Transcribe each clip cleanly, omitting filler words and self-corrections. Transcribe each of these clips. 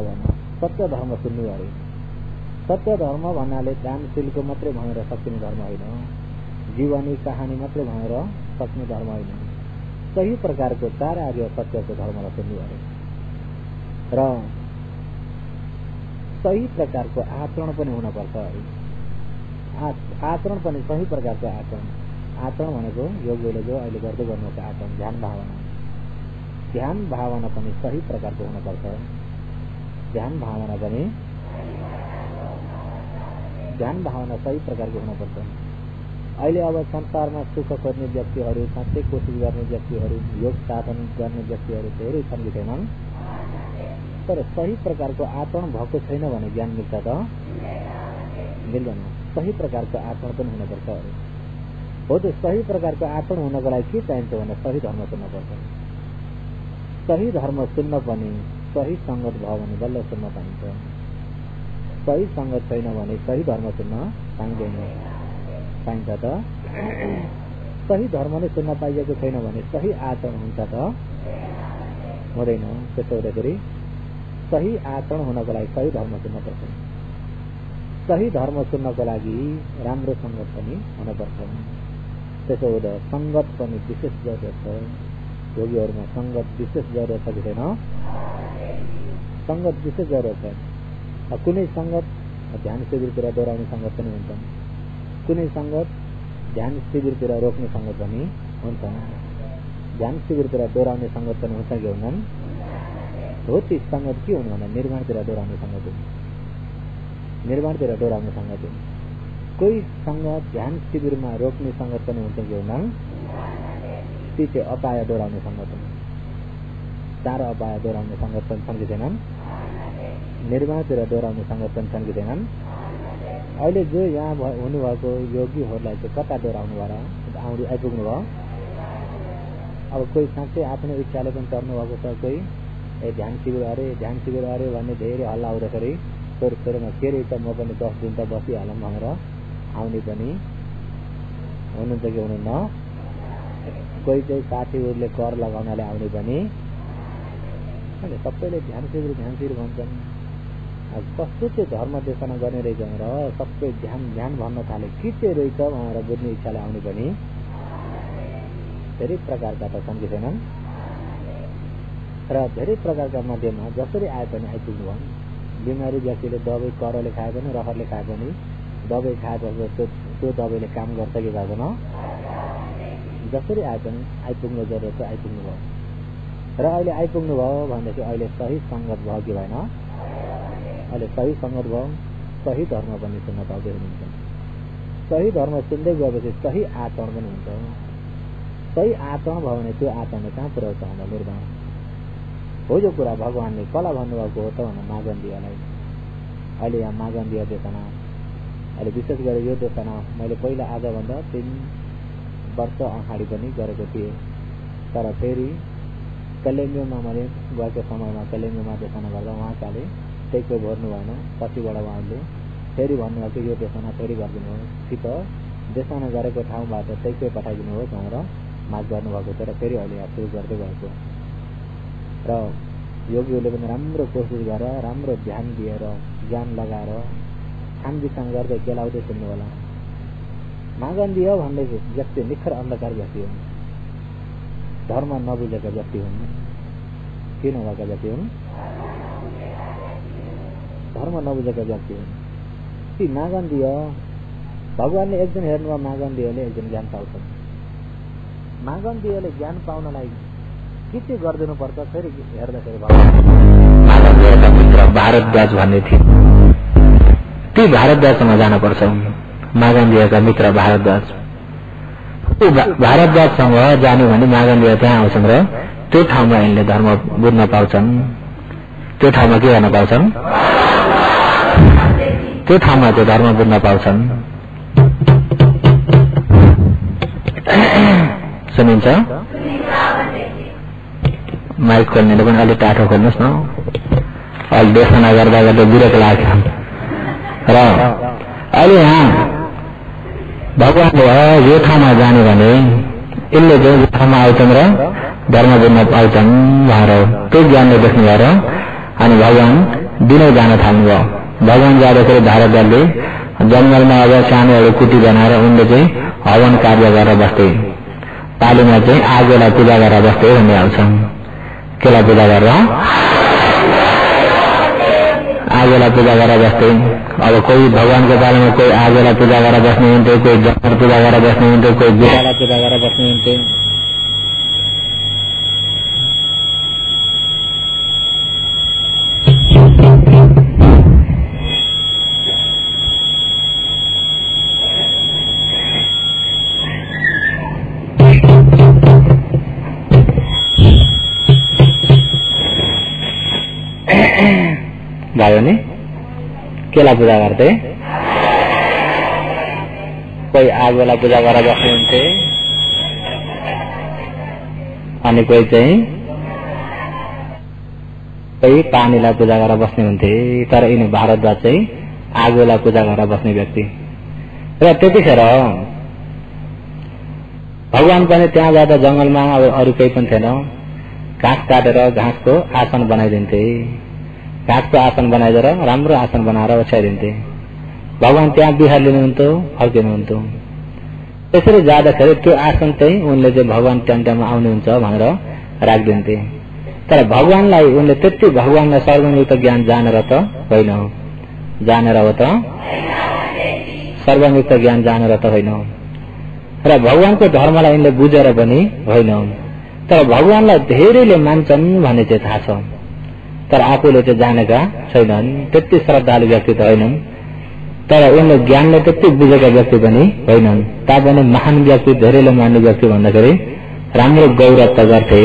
भने सत्य धर्म सुन्नु अरे। सत्य धर्म भन्नाले दानशीलको मात्रै भनेर सक्ने धर्म होइन, जीवनी कहानी मात्रै भनेर सक्ने धर्म होइन। सही प्रकारको चार आर्य सत्यको धर्मलाई सुन्नु अरे र सही प्रकारको आचरण पनि हुनुपर्छ अरे। आचरण पनि सही प्रकारको आचरण भनेको योगले जो अहिले गर्दै गर्नुको आचरण ध्यान भावना पनि सही प्रकारको हुनुपर्छ। ध्यान भावना सही प्रकारको हुनुपर्छ। अहिले अब संसारमा सुख खोज्ने व्यक्तिहरू, साँच्चै कोसिस गर्ने व्यक्तिहरू, योग साधन गर्ने व्यक्तिहरू धेरै छन् कि छैनन्, तर सही प्रकारको आचरण भएको छैन भने ज्ञान मिल्छ त मिल्दैन। सही प्रकारको आचरण पनि हुनुपर्छ अरे। हो त्यो सही प्रकारको आचरण हुनको लागि के चाहिन्छ भने सही धर्म सुन्नुपर्छ। सही धर्म सुन्न पनि सही संगत भयो भने बल्ल सुन्न पाइन्छ। सही संगत छैन भने सही धर्म सुन्न पाइँदैन। पाइन्छ त? सही धर्म नै सुन्न पाइएको छैन भने सही आचरण हुन्छ त हुँदैन। त्यसो हुँदाखेरि सही आचरण हुनको लागि सही धर्म सुन्नुपर्छ। सही धर्म सुन्नको लागि राम्रो संगत पनि हुनुपर्छ। त्यसो हुँदा संगत पनि विशेष जरुरत छ। योगीहरूमा संगत विशेष जरुरत छ कि छैन? संगत विशेष जरुरत छ। कुनै संगत ध्यान शिविरतिर डोराउने संगत पनि हुन्छ, कुनै संगत ध्यान शिविरतिर रोक्ने संगत पनि हुन्छ। ध्यान शिविरतिर डोराउने संगत पनि हुन्छ कि हुँदैन? हो ती संगत के हुनु भने निर्माणतिर डोराउने संगत हुन्। निर्माणतिर डोराउने संगत हुन्। कोही संगत ध्यान शिविरमा रोक्ने संगत पनि हुन्छ कि हुँदैन? ती चाहिँ अपाय डोराउने संगत हुन्। चार अपाय डोराउने संगत पनि छन् कि छैनन्? निर्माणतिर डोराउने संगत पनि छन् कि छैनन्? अहिले जो यहाँ हुनुभएको योगीहरूलाई चाहिँ कता डोराउनु भयो र आइपुग्नु भयो? अब कोही साँच्चै आफ्नो इच्छाले पनि चढ्नु भएको छ, कोही ध्यान शिविर अरे भन्ने धेरै हल्ला आउँदाखेरि छोरीमा के रहेछ म पनि 10 दिन त बसिहालौँ भनेर आउने पनि हुनुहुन्छ कि हुनुहुन्न? कोही चाहिँ साथीहरूले कर लगाउनाले आउने पनि। सबैले ध्यान शिविर भन्छन्। कस्तो चाहिँ धर्म देशना गर्ने रहेछ भनेर सबै ध्यान भन्न थाले। के चाहिँ रहेछ भनेर बुझ्ने इच्छाले आउने पनि धेरै प्रकारका त छन् कि छैनन्? र धेरै प्रकारका मध्येमा जसरी आए पनि आइपुग्नु भयो। बिमारी व्यक्तिले दबाई करले खाए पनि रहरले खाए पनि दबाई खाएपछि त्यो दबाईले काम गर्छ कि गर्दैन? जसरी आए पनि आइपुग्नु जरुरत छ, आइपुग्नु भयो। र अहिले आइपुग्नु भयो भनेदेखि अहिले सही संगत भयो कि भएन? अहिले सही संगत भयो, सही धर्म पनि सुन्न पाउँदै हुनुहुन्छ। सही धर्म सुन्दै गएपछि सही आचरण पनि हुन्छ। सही आचरण भयो भने त्यो आचरण कहाँ पुर्याउँछ भन्दा निर्माण हो। यो कुरा भगवानले कसलाई भन्नुभएको हो त भन्दा मागन्दियालाई। अहिले यहाँ मागन्दिया देशना, अहिले विशेष गरी यो देशना मैले पहिला आजभन्दा 3 वर्ष अगाडि पनि गरेको थिएँ। तर फेरि कलेम्बोमा मैले गएको समयमा कलेम्बोमा देशना गर्दा उहाँकाले त्यही कोही भर्नु भएन। पछिबाट उहाँले फेरि भन्नुभएको यो देशना फेरि गरिदिनुहोस् कि त देशना गरेको ठाउँबाट त्यही कोही पठाइदिनुहोस् भनेर माग गर्नुभएको थियो। र फेरि अहिले यहाँ सुरु गर्दै गएको र योगीहरूले पनि राम्रो कोसिस गरेर राम्रो ध्यान दिएर ज्ञान लगाएर छानबिछान गर्दै केलाउँदै सुन्नु होला। मागन्दिया भन्ने व्यक्ति निखर अन्धकार व्यक्ति हुन्। धर्म नबुझेका व्यक्ति हुन्। के नभएका व्यक्ति हुन्? धर्म नबुझेका व्यक्ति हुन्। ती मागन्दिया भगवानले एकजना हेर्नुभयो, मागन्दियाले एकजना ज्ञान पाउँछन्। मागन्दियाले ज्ञान पाउनलाई के चाहिँ गरिदिनु पर्छ? फेरि हेर्दाखेरि मागन्दियाका मित्र भारद्वाज भन्ने थिए। ती भारद्वाजसँग जानुपर्छ। मागन्दियाका मित्र भारद्वाज, भारद्वाजसँग जानु भने मागन्दिया त्यहाँ आउँछन् र त्यो ठाउँमा यिनले धर्म बुझ्न पाउँछन्। त्यो ठाउँमा के गर्न पाउँछन्? त्यो ठाउँमा त्यो धर्म बुझ्न पाउँछन्। सुनिन्छ? माइक खोल्नेले पनि अलिक टाढो खोल्नुहोस् न। अहिले देशना गर्दा गर्दा बिरक लाग्छ। र अहिले यहाँ भगवानले यो ठाउँमा जाने भने यसले चाहिँ यो ठाउँमा आउँछन् र धर्म बुझ्न पाउँछन् भनेर त्यो ज्ञानले देख्नु भएर अनि भगवान दिनै जान थाल्नुभयो। भगवान जाँदाखेरि भारद्वाजले जंगलमा अब सानो एउटा कुटी बनाएर उनले चाहिँ हवन कार्य गरेर बस्थे। पालीमा चाहिँ आगोलाई पूजा गरेर बस्थे भन्ने आउँछ। केलाई पूजा गरेर? आगोलाई पूजा गरेर बस्थे। अब कोही भगवानको पालीमा कोही आगोलाई पूजा गरेर बस्ने हुन्थ्यो, कोही जंगल पूजा गरेर बस्ने हुन्थ्यो, कोही बुढालाई पूजा गरेर बस्ने हुन्थ्यो। भयो नि केलाई पूजा गर्थे? कोही आगोलाई पूजा गरेर बस्ने हुन्थे अनि कोही चाहिँ कोही पानीलाई पूजा गरेर बस्ने हुन्थे। तर यिनी भारद्वाज चाहिँ आगोलाई पूजा गरेर बस्ने व्यक्ति। र त्यतिखेर भगवान पनि त्यहाँ जाँदा जंगलमा अब अरू केही पनि थिएन, घाँस काटेर घाँसको आसन बनाइदिन्थे। घाँसको आसन बनाइदिएर राम्रो आसन बनाएर ओछ्याइदिन्थे। भगवान त्यहाँ बिहार लिनुहुन्थ्यो, फर्किनुहुन्थ्यो। त्यसरी जाँदाखेरि त्यो आसन चाहिँ उनले चाहिँ भगवान त्यहाँ आउनुहुन्छ भनेर राखिदिन्थे। तर भगवानलाई उनले त्यति भगवानलाई सर्वयुक्त ज्ञान जानेर त होइन, जानेर हो त सर्वयुक्त ज्ञान जानेर त होइन। र भगवानको धर्मलाई यिनले बुझेर पनि होइन। तर भगवानलाई धेरैले मान्छन् भन्ने चाहिँ थाहा छ, तर आफूले चाहिँ जानेका छैनन्। त्यति श्रद्धालु व्यक्ति त होइनन्, तर उनले ज्ञानले त्यति बुझेका व्यक्ति पनि होइनन्। तापनि महान व्यक्ति, धेरैले मान्ने व्यक्ति भन्दाखेरि राम्रो गौरव त गर्थे,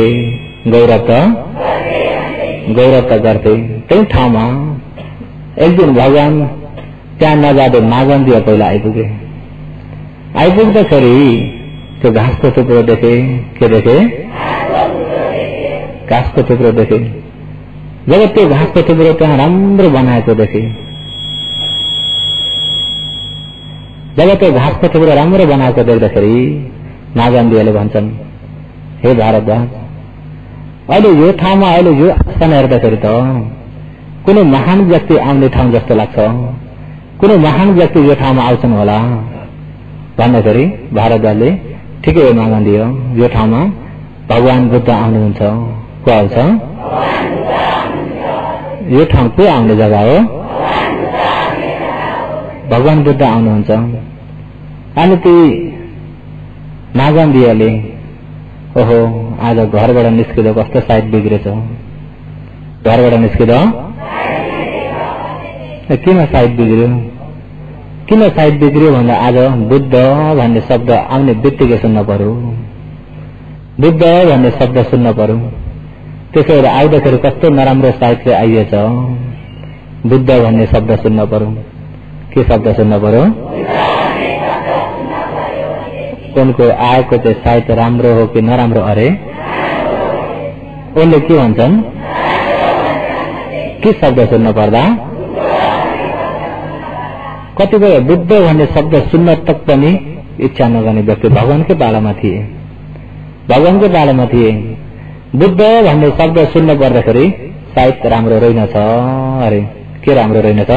गौरव त गर्थे। त्यही ठाउँमा एक दिन भगवान त्यहाँ नजाँदै मागन्दिया पहिला आइपुगे। आइपुग्दाखेरि त्यो घाँसको थुप्रो देखे। के देखे? घाँसको थुप्रो देखे। जब त्यो घाँसको थुप्रो त्यहाँ राम्रो बनाएको देखे, जब त्यो घाँसको थुप्रो राम्रो बनाएको देख्दाखेरि मागन्दियाले भन्छन्, हे भारद्वाज, अहिले यो ठाउँमा अहिले यो स्थान हेर्दाखेरि त कुनै महान व्यक्ति आउने ठाउँ जस्तो लाग्छ, कुनै महान व्यक्ति यो ठाउँमा आउँछन् होला भन्दाखेरि भारद्वाजले ठिकै हो मागन्दियो, यो ठाउँमा भगवान बुद्ध आउनुहुन्छ। को आउँछ? यो ठाउँ को आउने जग्गा हो? भगवान बुद्ध आउनुहुन्छ। अनि ती मागन्दियाले ओहो आज घरबाट निस्किँदा कस्तो साइड बिग्रेछ, घरबाट निस्किँदा किन साइड बिग्रियो, किन साइड बिग्रियो भन्दा आज बुद्ध भन्ने शब्द आउने बित्तिकै सुन्न पर्यो, बुद्ध भन्ने शब्द सुन्न पर्यो। त्यसो भएर आउँदाखेरि कस्तो नराम्रो साइड चाहिँ आइएछ, बुद्ध भन्ने शब्द सुन्न पर्यो। के शब्द सुन्न पर्यो? उनको आएको चाहिँ साइड राम्रो हो कि नराम्रो अरे? उनले के भन्छन्? के शब्द सुन्न पर्दा? कतिपय बुद्ध भन्ने शब्द सुन्न तक पनि इच्छा नगर्ने व्यक्ति भगवानकै पालामा थिए, भगवानकै पालामा थिए। बुद्ध भन्ने शब्द सुन्न पर्दाखेरि सायद राम्रो रहेनछ अरे। के राम्रो रहेनछ?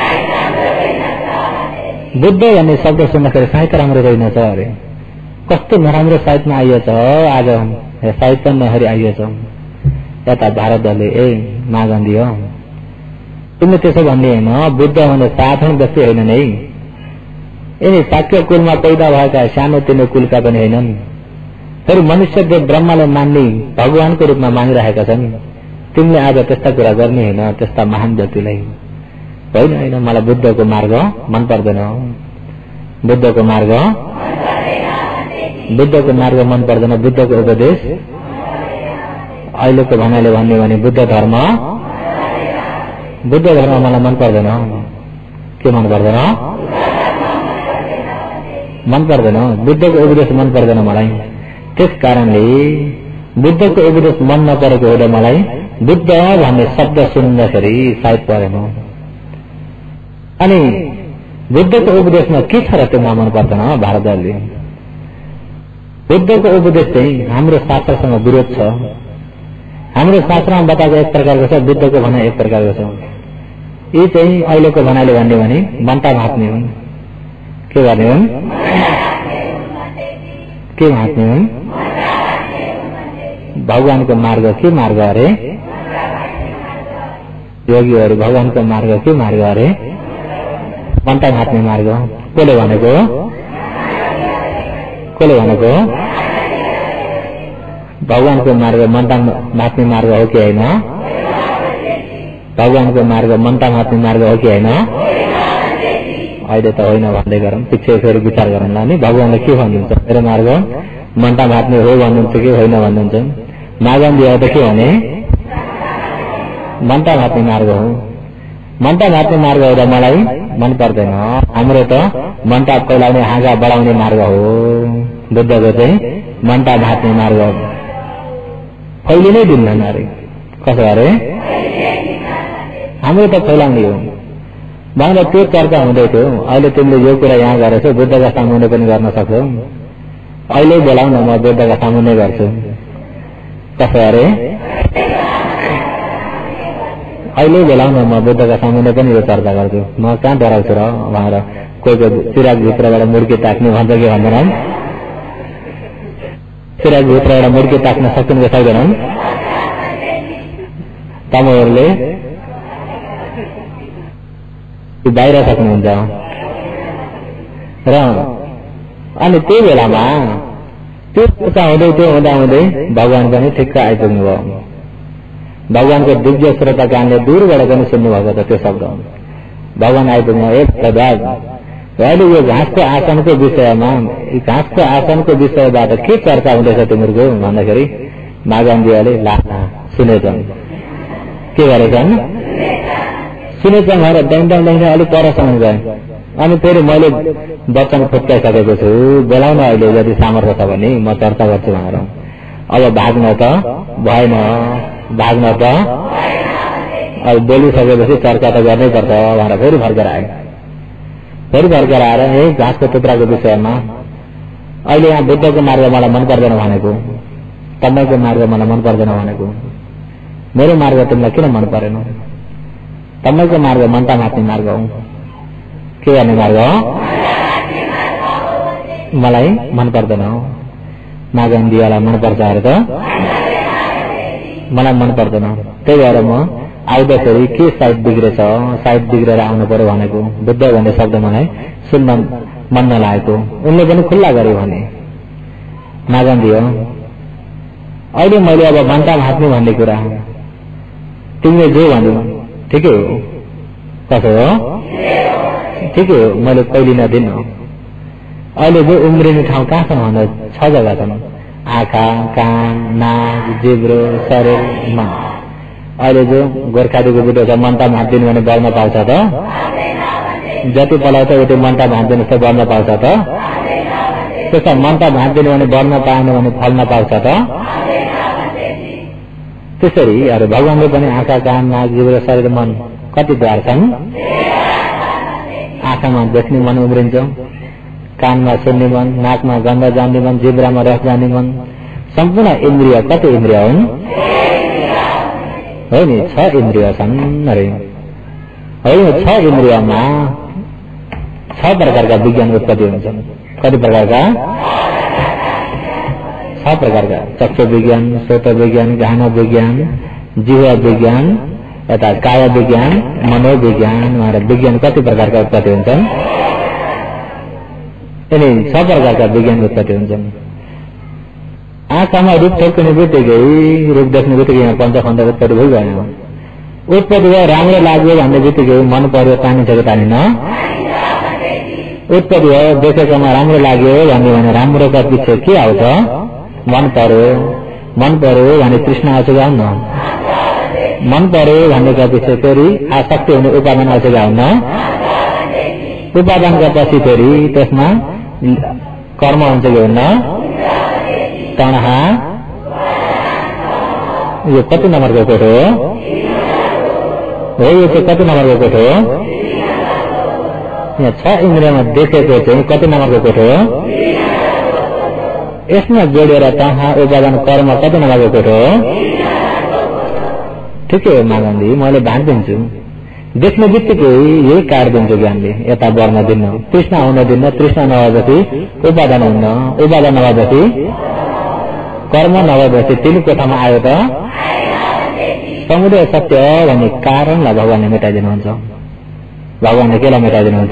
बुद्ध भन्ने शब्द सुन्दाखेरि सायद राम्रो रहेनछ अरे। कस्तो नराम्रो सायदमा आइएछ आज, सायद पनि नहरी आइएछ। यता भारतले ए मागन्दियो तिमीले त्यसो भन्ने होइन, बुद्ध भन्ने साधारण व्यक्ति होइनन् है, यिनी शाक्य कुलमा पैदा भएका सानो तिनो कुलका पनि होइनन्। फेरि मनुष्य देव ब्रह्माले मान्ने भगवानको रूपमा मानिरहेका छन्। तिमीले आज त्यस्ता कुरा गर्ने होइन त्यस्ता महान व्यक्तिलाई। होइन होइन, मलाई बुद्धको मार्ग मन पर्दैन, बुद्धको मार्ग मन पर्दैन, बुद्धको उपदेश अहिलेको भनाइले भन्ने भने बुद्ध धर्म मलाई मन पर्दैन। के मन पर्दैन? मन पर्दैन, बुद्धको उपदेश मन पर्दैन मलाई। त्यस कारणले बुद्धको उपदेश मन नपरेको हुँदा मलाई बुद्ध भन्ने शब्द सुन्दाखेरि सायद परेन। अनि बुद्धको उपदेशमा के छ र त्यो मन पर्दैन भारतले। बुद्धको उपदेश चाहिँ हाम्रो शास्त्रसँग विरोध छ। हाम्रो शास्त्रमा बताएको एक प्रकारको छ, बुद्धको भनाइ एक प्रकारको छ। यी चाहिँ अहिलेको भनाइले भन्ने भने मन्टा भाँच्ने हुन्। के गर्ने हुन्? के भाँच्ने हुन्? भगवानको मार्ग के मार्ग अरे? योगीहरू भगवानको मार्ग के मार्ग अरे? मन्टा भाँच्ने मार्ग। कसले भनेको? कसले भनेको? भगवानको मार्ग मन्टा भाँच्ने मार्ग हो कि होइन? भगवानको मार्ग मन्टा भाँच्ने मार्ग हो कि होइन? अहिले त होइन भन्दै गरौँ, पछि फेरि विचार गरौँला नि। भगवानले के भन्नुहुन्छ? मेरो मार्ग मन्टा भाँच्ने हो भन्नुहुन्छ कि होइन भन्नुहुन्छ? मागन्दी त के भने मन्टा भाँच्ने मार्ग हो। मन्टा भाँच्ने मार्ग हो र मलाई मन पर्दैन। हाम्रो त मन्टा फैलाउने हाँगा बढाउने मार्ग हो। बुद्धको चाहिँ मन्टा भाँच्ने मार्ग फैलिनै दिन्नन् अरे। कसो अरे? हाम्रो त फैलाउने हो भनेर त्यो चर्चा हुँदै थियो। अहिले तिमीले यो कुरा यहाँ गरेछौ, बुद्धका सामुन्ने पनि गर्न सक्छौ। अहिले बोलाउन म बुद्धका सामुन्ने गर्छु। कसो अरे? अहिले बोलाउन म बुद्धका सामुन्ने पनि यो चर्चा गर्छु। म कहाँ डराउँछु र भनेर कोही चिराग भित्रबाट मुर्की ताक्ने भन्छ कि भन्दैनन्? चिराग भित्रबाट मुर्की ताक्न सक्छन् कि सक्दैनन्? तपाईँहरूले बाहिर सक्नुहुन्छ र अनि त्यही बेलामा त्यो हुँदै त्यो हुँदै भगवान पनि ठिक्क आइपुग्नु भयो। भगवानको दिव्य श्रोता कानले दूरबाट पनि सुन्नु भएको छ त्यो शब्द। भगवान आइपुग्नु एक प्रभाव। अहिले यो घाँसको आसनको विषयमा, घाँसको आसनको विषयबाट के चर्चा हुँदैछ तिमीहरूको भन्दाखेरि मागन्जीहरूले लाना सुनेछन्। के गरेछन्? सुनेछन् भनेर ड्याङ अलिक परसम्म गए। अनि फेरि मैले वचन फुत्काइसकेको छु, बोलाउन अहिले यदि सामर्थ्य छ भने म चर्चा गर्छु भनेर। अब भाग्न त भएन, भाग्न त अब बोलिसकेपछि चर्चा त गर्नै पर्छ भनेर फेरि फर्केर आयो। फेरि फर्केर आएर यही घाँसको टुक्राको विषयमा अहिले यहाँ बुद्धको मार्ग मलाई मन पर्दैन भनेको, तपाईँको मार्ग मलाई मन पर्दैन भनेको, मेरो मार्ग तिमीलाई किन मन परेन? तपाईँको मार्ग मन्टा भाँच्ने मार्ग हो। के गर्ने मार्ग हो? मलाई मन पर्दैन। मागन्जीलाई मन पर्छ अरे त? मलाई मन पर्दैन। त्यही भएर म आउँदाखेरि के साइड बिग्रेछ, साइड बिग्रेर आउनु पर्यो भनेको। बुद्ध भन्ने शब्द मलाई सुन्न मन नलागेको। उनले पनि खुल्ला गरे भने मागन्जी हो। अहिले मैले अब मन्टा भाँच्ने भन्ने कुरा तिमीले जे भन्यो ठिकै हो। कसो हो? ठिकै हो, मैले कहिले नदिनु। अहिले जो उम्रिने ठाउँ कहाँ छन् भन्दा 6 जग्गा छन्। आँखा, कान, नाक, जिब्रो, शरीर, मन। अहिले जो गोर्खालीको बुढो छ मन्टा भाँच्दिनु भने बढ्न पाउँछ त? जति पलाउँछ उति मन्टा भाँच्दिनु जस्तो बढ्न पाउँछ त? त्यसो मन्टा भाँच्दिनु भने बढ्न पाएन भने फल्न पाउँछ त? त्यसरी अरे भगवानले पनि आँखा, कान, नाक, जिब्रो, शरीर, मन कति द्वार छन्? आँखामा देख्ने मन उम्रिन्छ, कानमा सुन्ने मन, नाकमा गन्ध जान्ने मन, जिब्रामा रस जान्ने मन। सम्पूर्ण इन्द्रिय कति इन्द्रिय हुन्? हो नि 6 इन्द्रिय छन् अरे। है 6 इन्द्रियमा 6 प्रकारका विज्ञान उत्पत्ति हुन्छन्। कति प्रकारका? 6 प्रकारका। चक्षु विज्ञान, श्रोत विज्ञान, घ्राण विज्ञान, जिह्वा विज्ञान, यता काय विज्ञान, मनोविज्ञान भनेर विज्ञान कति प्रकारका उत्पत्ति हुन्छन्? यिनी 6 प्रकारका विज्ञान उत्पत्ति हुन्छन्। आँखामा रूप ठोक्ने बित्तिकै, रूप देख्ने बित्तिकै यहाँ पञ्चखण्ड उत्पत्ति भइगयो। उत्पत्ति भयो राम्रो लाग्यो भन्ने बित्तिकै मन पर्यो, तानिन्छ कि तानिन? उत्पत्ति भयो देखेकोमा राम्रो लाग्यो भन्ने भने राम्रोका पछि के आउँछ? मन पर्यो। मन पर्यो भने तृष्णा आउँछ कि आउन? मन पर्यो भन्नेका पछि फेरि आसक्ति हुने उपादान आउँछ कि आउन? उपादानका पछि फेरि त्यसमा कर्म हुन्छ कि हुन्न? तणहा। यो कति नम्बरको कोठ हो? यो चाहिँ कति नम्बरको कोठ हो? यहाँ 6 इन्द्रियमा देखेको चाहिँ कति नम्बरको कोठ हो? यसमा जोडेर तणहा, उपादान, कर्म कति नम्बरको कोठ हो? ठिकै हो मागन्दी, मैले भाँचिदिन्छु। देख्ने बित्तिकै यही काट दिन्छ ज्ञानले, यता बढ्न दिन्न, तृष्णा हुन दिन्न, तृष्णा नभएपछि उपादान हुन्न, उपादान नभएपछि कर्म नभएपछि तिन कोठामा आयो त समुदय सत्य भन्ने कारणलाई भगवानले मेटाइदिनुहुन्छ। भगवानले केलाई मेटाइदिनुहुन्छ?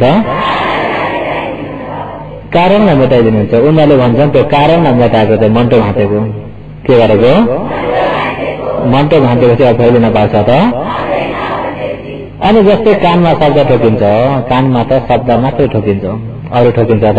कारणलाई मेटाइदिनुहुन्छ। उनीहरूले भन्छन् त्यो कारणलाई मेटाएको चाहिँ मन्टो भाँचेको, के गरेको? मन्टो भाँचेको चाहिँ अब फैलिन पाउँछ त। अनि जस्तै कानमा शब्द ठोकिन्छ, कानमा त शब्द मात्रै ठोकिन्छ, अरू ठोकिन्छ त?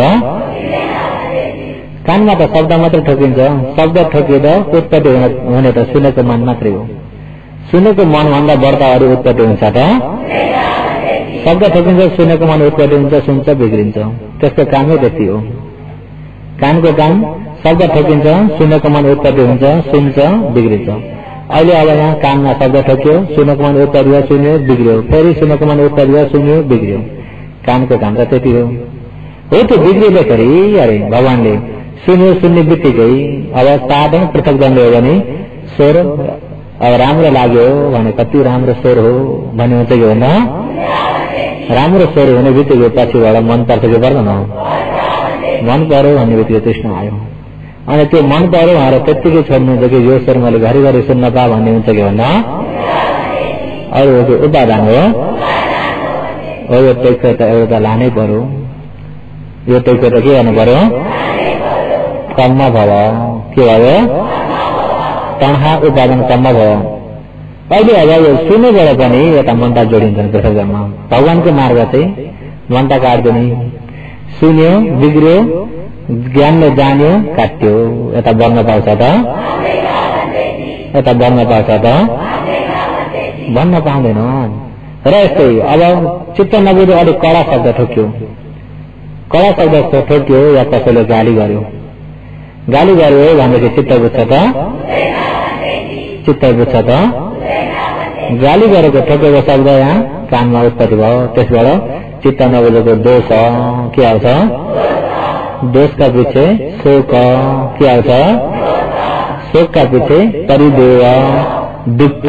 कानमा त शब्द मात्रै ठोकिन्छ। शब्द ठोकिँदा उत्पत्ति हुने त सुनेको मन मात्रै हो। सुनेको मनभन्दा बढ्ता अरू उत्पत्ति हुन्छ त? शब्द ठोकिन्छ, सुनेको मन उत्पत्ति हुन्छ, सुन्छ बिग्रिन्छ। त्यसको कामै त्यति हो। कानको काम शब्द ठोकिन्छ, सुनेको मन उत्पत्ति हुन्छ, सुन्छ बिग्रिन्छ। अहिले अब यहाँ कानमा शब्द ठोक्यो, सुनेको मन उत्पत्ति भयो, सुन्यो बिग्रियो, फेरि सुनेको मन उत्पत्ति भयो, सुन्यो बिग्रियो। कानको काम त त्यति हो। हो त्यो बिग्रिँदाखेरि अरे भगवानले सुन्यो, सुन्ने बित्तिकै अब साधन पृथक दण्ड हो भने स्वर अब राम्रो लाग्यो भने कति राम्रो स्वर हो भन्ने हुन्छ कि होइन? राम्रो स्वर हुने बित्तिकै पछिबाट मन पर्छ कि पर्दैन? मन पर्यो भन्ने बित्तिकै तृष्णा आयो। अनि त्यो मन पर्यो भनेर त्यत्तिकै छोड्नुहुन्छ कि यो स्वर मैले घरिघरि सुन्न पा भन्ने हुन्छ कि होइन? अरू उपादान हो। यो टैको त एउटा त लानै पर्यो, यो टैको त के गर्नु पर्यो? कर्म भयो। के भयो? तन्हा उपादान कर्म भयो। अहिले अब यो सुनेबाट पनि यता मन्टा जोडिन्छन् पृथ्वीमा। भगवानको मार्ग चाहिँ मन्टा काट्दैन। सुन्यो बिग्रियो, ज्ञानले जान्यो काट्यो, यता बढ्न पाउँछ त? यता बढ्न पाउँछ त? भन्न पाउँदैन। र यस्तै अब चित्त नबुझ्यो, अलिक कडा शब्द ठोक्यो, कडा शब्द ठोक्यो या कसैले गाली गर्यो, गाली गर्यो भनेदेखि चित्त बुझ्छ त? चित्त बुझ्छ त? गाली गरेको ठोकेको शब्द यहाँ कानमा उत्पत्ति भयो, त्यसबाट चित्त नबुझेको दोष के आउँछ? दोषका पछि शोक के आउँछ? शोकका पछि परिदेव दुःख,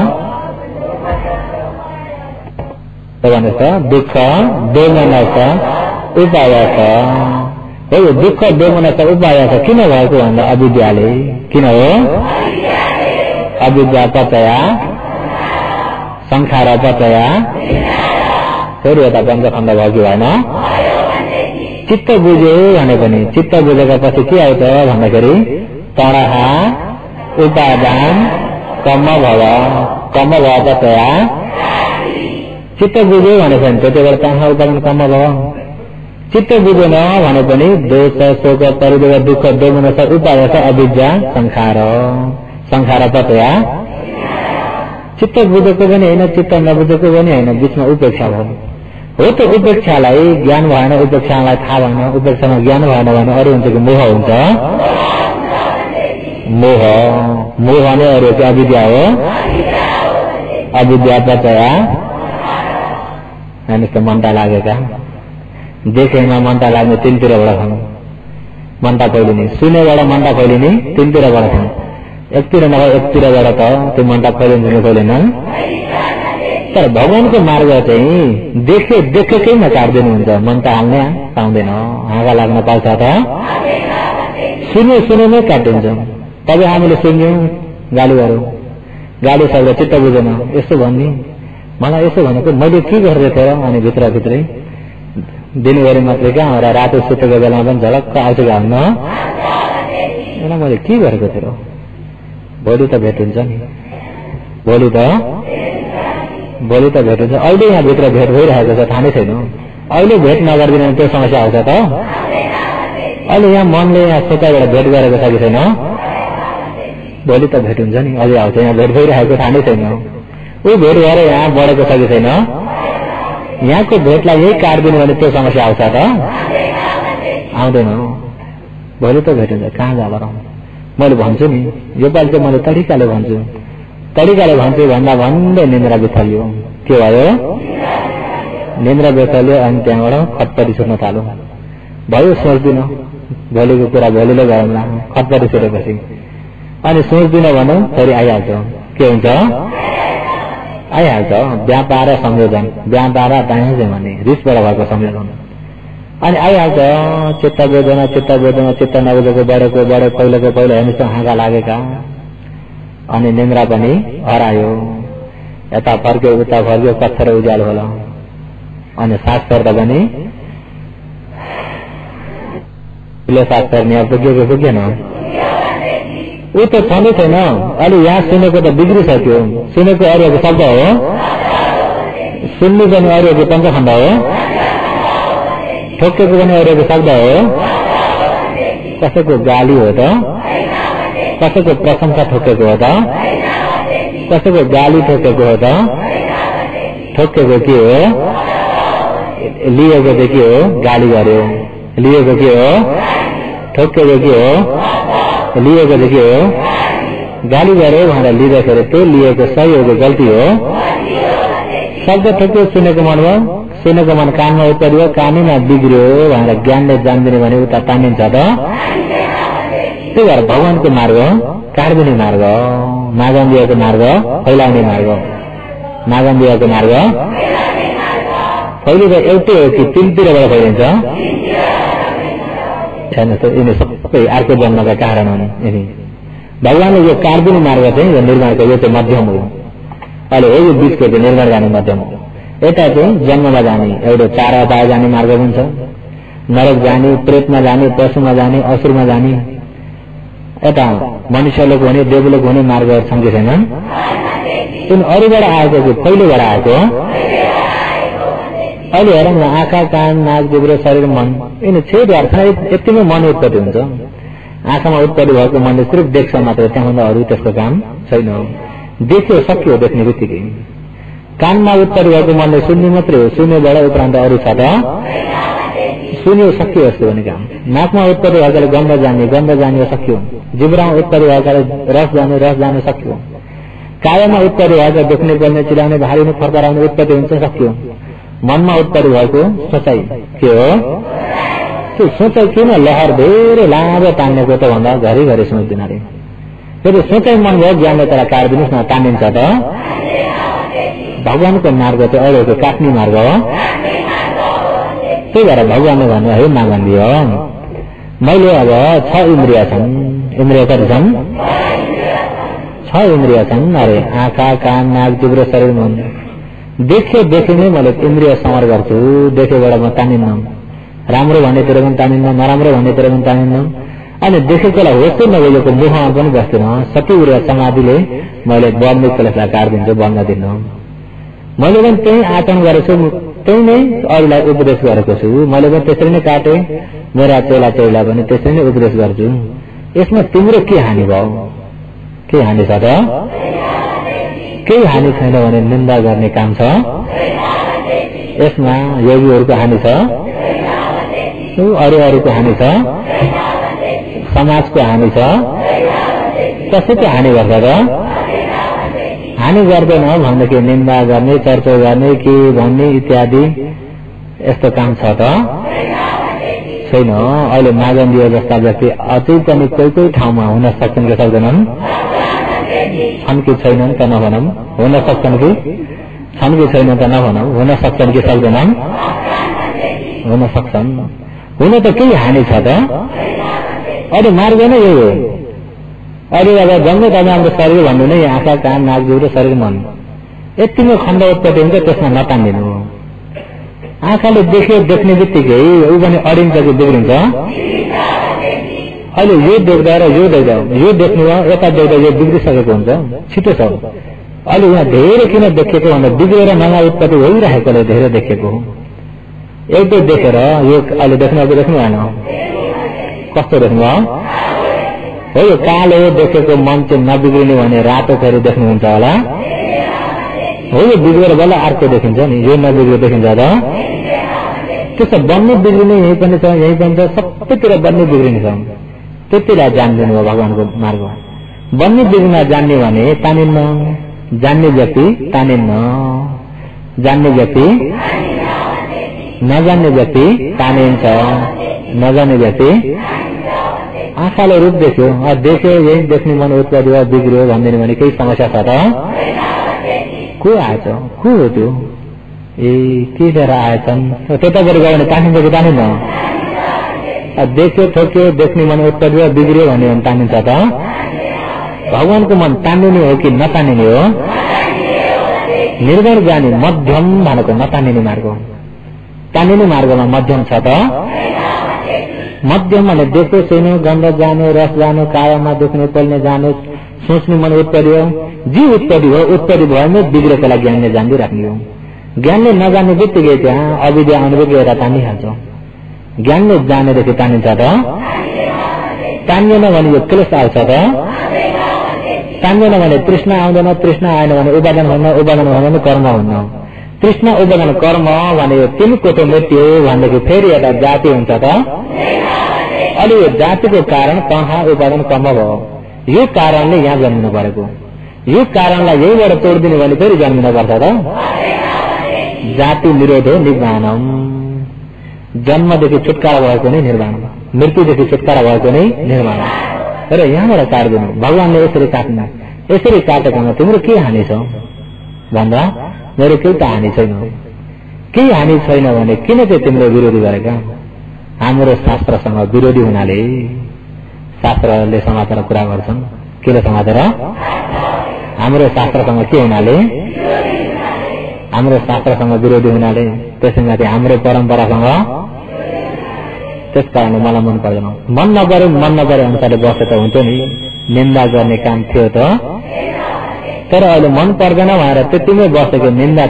दुःख दोमनस उपायस हो। यो दुःख दोमनस उपायस किन भएको भन्दा अविद्याले। किन हो? अविद्या पचया संखार पचया फेरि यता पञ्चखण्ड भयो कि भएन? चित्त बुझ्यो भने पनि चित्त बुझेका पछि के आउँछ भन्दाखेरि तडहा उपादान कर्म भव, कर्म भव पचया। चित्त बुझ्यो भने पनि त्यति बेला तडहा उपादान कर्म भव। चित्त बुझेन भने पनि दोष शोक परिदेव दुःख दोमनस उपायस अविद्या संखार, संखार पचया। चित्त बुझेको पनि होइन, चित्त नबुझेको पनि होइन, बिचमा उपेक्षा भयो। हो त उपेक्षालाई ज्ञान भएन, उपेक्षालाई थाहा भएन, उपेक्षामा ज्ञान भएन भने अरू हुन्छ कि मोह हुन्छ? मोह, मोह नै अरू चाहिँ अविद्या हो। अविद्या पचया। यस्तो मन्टा लागेका देखेमा मन्टा लाग्ने तिनतिरबाट खानु, मन्टा फैलिने, सुनेबाट मन्टा फैलिने तिनतिरबाट खानु। एकतिर नभए एकतिरबाट त त्यो मन्टा फैलिन्छ कि फैलेन? तर भगवानको मार्ग चाहिँ देखेकैमा काट्दिनुहुन्छ। मन्टा हाल्ने पाउँदैन, हाँगा लाग्न पाउँछ त? सुनेमै काटिन्छ। तब हामीले सुन्यौँ, गाली गऱ्यौँ, गाली शब्द चित्त बुझेन, यस्तो भन्ने मलाई यसो भनेको मैले के गर्दै थिएँ र? अनि भित्रभित्रै दिनभरि मात्रै कहाँ हो र रातो सुतेको बेलामा पनि झलक्क आउँछ कि हाल्न मैले के गरेको थिएँ र? भोलि त भेट हुन्छ नि, भोलि त भेट हुन्छ। अहिले यहाँभित्र भेट भइरहेको छ, थाहा नै छैन। अहिले भेट नगरिदिनु त्यो समस्या आउँछ त? अहिले यहाँ मनले यहाँ सोचाइबाट भेट गरेको छ कि छैन? भोलि त भेट हुन्छ नि, अझै आउँछ। यहाँ भेट भइरहेको थाहा नै छैन। ऊ भेट भएर यहाँ बढेको छ कि छैन? यहाँको भेटलाई यही काट्दिनु भने त्यो समस्या आउँछ त? आउँदैन। भोलि त भेट हुन्छ, कहाँ जाला र? मैले भन्छु नि, योपालि चाहिँ मैले तरिकाले भन्छु भन्दा भन्दै निन्द्रा बिथल्यो। के भयो? निन्द्रा बिथल्यो। अनि त्यहाँबाट खटपटी सुत्न थाल्यो। भयो सोच्दिनँ, भोलिको कुरा भोलिले गरौँला। खटपटी सुतेपछि अनि सोच्दिनँ भनौँ फेरि आइहाल्छ। के हुन्छ? आइहाल्छ व्यापार र संयोजन व्यापार चाहिन्छ भने रिसबाट भएको संयोजन अनि आइहाल्छ चित्त बुझ्दैन चित्त नबुझेको बढेको पहिलोको पहिलो हेर्नुहोस् हाँगा लागेका अनि निन्द्रा पनि हरायो यता फर्क्यो उता फर्क्यो पत्थर उज्यालो होला अनि सास फेर्दा पनि सास फेर्ने पुगेन ऊ त छँदै छैन अलि यहाँ सुनेको त बिग्रिसक्यो सुनेको अरूको शब्द हो सुन्नु पनि अरूको पञ्चखण्ड हो ठोकेको पनि अरूको शब्द हो कसैको गाली हो त कसैको प्रशंसा ठोकेको हो त कसैको गाली ठोकेको हो त ठोकेको के हो लिएको चाहिँ के हो गाली गर्यो लिएको के हो ठोकेको के हो लिएको चाहिँ के हो गाली गर्यो भनेर लिँदाखेरि त्यो लिएको सही हो कि गल्ती हो शब्द ठोक्यो सुनेको मन भयो सुनेको मन कानमा उत्पत्ति भयो कानैमा बिग्रियो भनेर ज्ञानले जान्दिने भने उता तानिन्छ त त्यही भएर भगवानको मार्ग काट्दिने मार्ग मागन्दियाको मार्ग फैलाउने मार्ग मागन्दियाको मार्ग फैलिँदा एउटै हो कि तिनतिरबाट फैलिन्छ यिनी सबै अर्को जन्मका कारण हुन् यिनी भगवानले यो काट्दिने मार्ग चाहिँ यो निर्माणको यो चाहिँ मध्यम हो अहिले हो यो बिचको चाहिँ निर्माण जाने मध्यम हो यता चाहिँ जन्ममा जाने एउटा 4 अपाय जाने मार्ग हुन्छ नरक जाने प्रेतमा जाने पशुमा जाने असुरमा जाने यता मनुष्यलोक हुने देवलोक हुने मार्गहरू छन् कि छैनन् जुन अरूबाट आएको कि पहिलोबाट आएको अहिले हेरौँ न आँखा कान नाक जिब्रो शरीर मन यिनी छेदहरू छ यतिमै मन उत्पत्ति हुन्छ आँखामा उत्पत्ति भएको मनले सिर्फ देख्छ मात्र त्यहाँभन्दा अरू त्यसको काम छैन देख्यो सक्यो देख्ने बित्तिकै कानमा उत्पत्ति भएको मनले सुन्ने मात्रै हो सुन्नेबाट उपरान्त अरू छ त सुन्यो सक्यो यस्तो भन्ने काम नाकमा उत्पत्ति भएकाले गन्ध जान्यो सक्यो जिब्रामा उत्पत्ति भएकाले रस जाने सक्यो कायमा उत्पत्ति भएका देख्ने बोल्ने चिलाउने भारिने फर्काउने उत्पत्ति हुन्छ सक्यो मनमा उत्पत्ति भएको सोचाइ के हो त्यो सोचाइ किन लहर धेरै लामो तान्नेको त भन्दा घरिघरि सोच्दिन अरे फेरि सोचाइ मन भयो ज्ञानले तर काट्दिनुहोस् न तानिन्छ त भगवानको मार्ग चाहिँ अरूको काट्ने मार्ग हो त्यही भएर भगवानले भन्नु है मागन्दी हो मैले अब 6 इन्द्रिय छन् इन्द्रिय कति छन् 6 इन्द्रिय छन् अरे आँखा कान नाक जिब्रो शरीर मन देखे नै मैले इन्द्रिय समर गर्छु देखेबाट म तानिन्न राम्रो भन्नेतिर पनि तानिन्न नराम्रो भन्नेतिर पनि तानिन्न अनि देखेकोलाई होस् नभएको मोहमा पनि बस्दैन सती उर्या समाधिले मैले बढ्ने कलेसलाई काट्दिन्छु बढ्न दिन्न मैले पनि त्यही आचरण गरेछु त्यही नै अरूलाई उपदेश गरेको छु मैले पनि त्यसरी नै काटे मेरा चेला पनि त्यसरी नै उपदेश गर्छु यसमा तिम्रो के हानि भयो के हानि छ त केही हानि छैन भने निन्दा गर्ने काम छ यसमा योगीहरूको हानि छ अरूको हानि छ समाजको हानि छ कसैको हानि गर्छ र हानि गर्दैन भन्दाखेरि निन्दा गर्ने चर्चा गर्ने के भन्ने इत्यादि यस्तो काम छ त छैन अहिले मागन्दिया जस्ता व्यक्ति अझै पनि कोही ठाउँमा हुन सक्छन् कि सक्दैनन् छन् कि छैनन् त नभनौँ हुन सक्छन् कि छन् कि छैन त नभनौँ हुन सक्छन् कि सक्दैनन् हुन सक्छन् हुन त केही हानि छ त अरू मार्ग नै यही हो अरू अब जन्मै तपाईँ हाम्रो शरीर भन्नु नै आँखा कान नाक जिब्रो शरीर मन यतिमै खण्ड उत्पत्ति हुन्छ त्यसमा नतान्दिनु आँखाले देख्ने बित्तिकै ऊ पनि अडिन्छ कि बिग्रिन्छ अहिले यो देख्दा र यो देख्दा यो देख्नु यता देख्दा यो बिग्रिसकेको हुन्छ छिटो छ अहिले यहाँ धेरै किन देखेको भन्दा बिग्रेर नयाँ उत्पत्ति भइरहेकोले धेरै देखेको हो एउटै देखेर यो अहिले देख्नु भएन कस्तो देख्नु हो यो कालो देखेको मन चाहिँ नबिग्रिने भने रातो फेरि देख्नुहुन्छ होला हो यो बिग्रेर बल्ल अर्को देखिन्छ नि यो नबिग्रेर देखिन्छ त त्यसो बन्ने बिग्रिने यही पनि छ सबैतिर बन्ने बिग्रिने छ त्यतिलाई जान्दिनु हो भगवानको मार्ग बन्ने बिग्रिन जान्ने भने तानिन्न जान्ने व्यक्ति तानिन्न जान्ने व्यक्ति नजान्ने व्यक्ति तानिन्छ नजान्ने व्यक्ति आँखाले रूप देख्यो यही देख्ने मन उत्पत्ति भयो बिग्रियो भनिदिनु भने केही समस्या छ त को आएछ को हो त्यो ए के लिएर आएछन् त्यता गएर गयो भने तानिन्छ कि तानिन्न देख्यो ठोक्यो देख्ने मन उत्तर बिग्रियो भने तानिन्छ त भगवानको मन तानिने हो कि नतानिने हो निर्गुण ज्ञानी मध्यम भनेको नतानिने मार्ग हो तानिने मार्गमा मध्यम छ त मध्यम भने देख्यो सुन्यो गन्ध जाने रस जाने कायामा देख्ने पोल्ने जाने सोच्ने मन उत्पत्ति हो जी उत्पत्ति हो उत्पत्ति भएमै बिग्रेकोलाई ज्ञानले जान्दै राख्ने हो ज्ञानले नजान्ने बित्तिकै त्यहाँ अविद्या अनुभव एउटा तानिहाल्छ ज्ञानले जानेदेखि तानिन्छ त तानिएन भने यो क्लेश आउँछ त तानिएन भने तृष्णा आउँदैन तृष्णा आएन भने उपादान हुन्न उपादान हुँदैन कर्म हुन्न तृष्णा उपादान कर्म भने यो तीन कोटो मृत्यु भनेदेखि फेरि एउटा जाति हुन्छ त अलि यो जातिको कारण तन्हा उपादान कर्म भयो यो कारणले यहाँ जन्मिनु परेको यो कारणलाई यहीबाट तोडिदिने भने फेरि जन्मिनु पर्छ त जाति निरोधो निर्वाणम जन्मदेखि छुटकारा भएको नै निर्माण मृत्युदेखि छुटकारा भएको नै निर्माण तर यहाँबाट काट्दिनु भगवानले यसरी काट्नु यसरी काटेकोमा तिम्रो के हानि छ भन्दा मेरो केही त हानि छैन केही हानि छैन भने किन चाहिँ तिम्रो विरोधी गरेका हाम्रो शास्त्रसँग विरोधी हुनाले शास्त्रले समातेर कुरा गर्छन् केले समातेर हाम्रो शास्त्रसँग के हुनाले हाम्रो शास्त्रसँग विरोधी हुनाले त्यसैमाथि हाम्रो परम्परासँग त्यसकारण मलाई मन पर्दैन मन नगरे अनुसारले बसे त हुन्थ्यो नि निन्दा गर्ने काम थियो त तर अहिले मन पर्दैन भनेर त्यतिमै बसेको निन्दा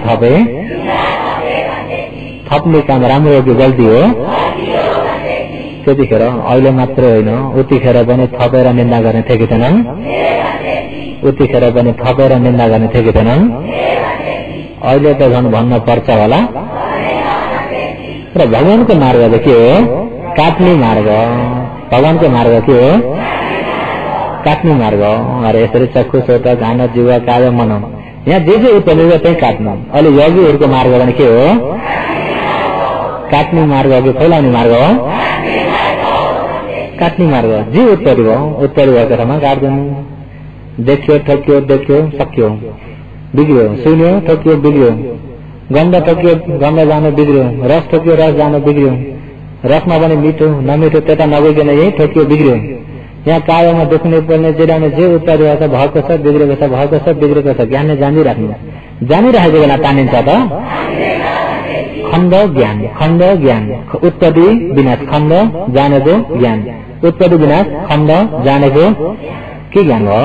थप्ने काम राम्रो हो कि गल्ती हो त्यतिखेर अहिले मात्र होइन उतिखेर पनि थपेर निन्दा गर्ने थिए कि थिएनन् उतिखेर पनि थपेर निन्दा गर्ने थिए कि थिएनन् अहिले त झन् भन्न पर्छ होला र भगवानको मार्ग त के हो काट्ने मार्ग भगवानको मार्ग के हो काट्ने मार्ग अरे यसरी चक्षु सोट घान जीव काव्य मन यहाँ जे उत्पन्न त्यही काट्नु अहिले योगीहरूको मार्ग भने के हो काट्ने मार्ग कि फैलाउने मार्ग हो काट्ने मार्ग जे उत्पत्ति भयो उत्पत्ति भएको ठाउँमा काट्दिनु देख्यो ठोक्यो देख्यो सक्यो बिग्रियो सुन्यो ठोक्यो बिग्रियो गन्ध ठोक्यो गन्ध जानु बिग्रियो रस ठोक्यो रस जानु बिग्रियो रसमा पनि मिठो नमिठो त्यता नगइकन यही ठोक्यो बिग्रियो यहाँ कायमा देख्ने पर्ने जिराउने जे उत्पत्ति भएको छ बिग्रेको छ ज्ञानले जानिराखेको बेला तानिन्छ त खण्ड ज्ञान उत्पत्ति विनाश खण्ड जानेको ज्ञान उत्पत्ति विनाश खण्ड जानेको के ज्ञान हो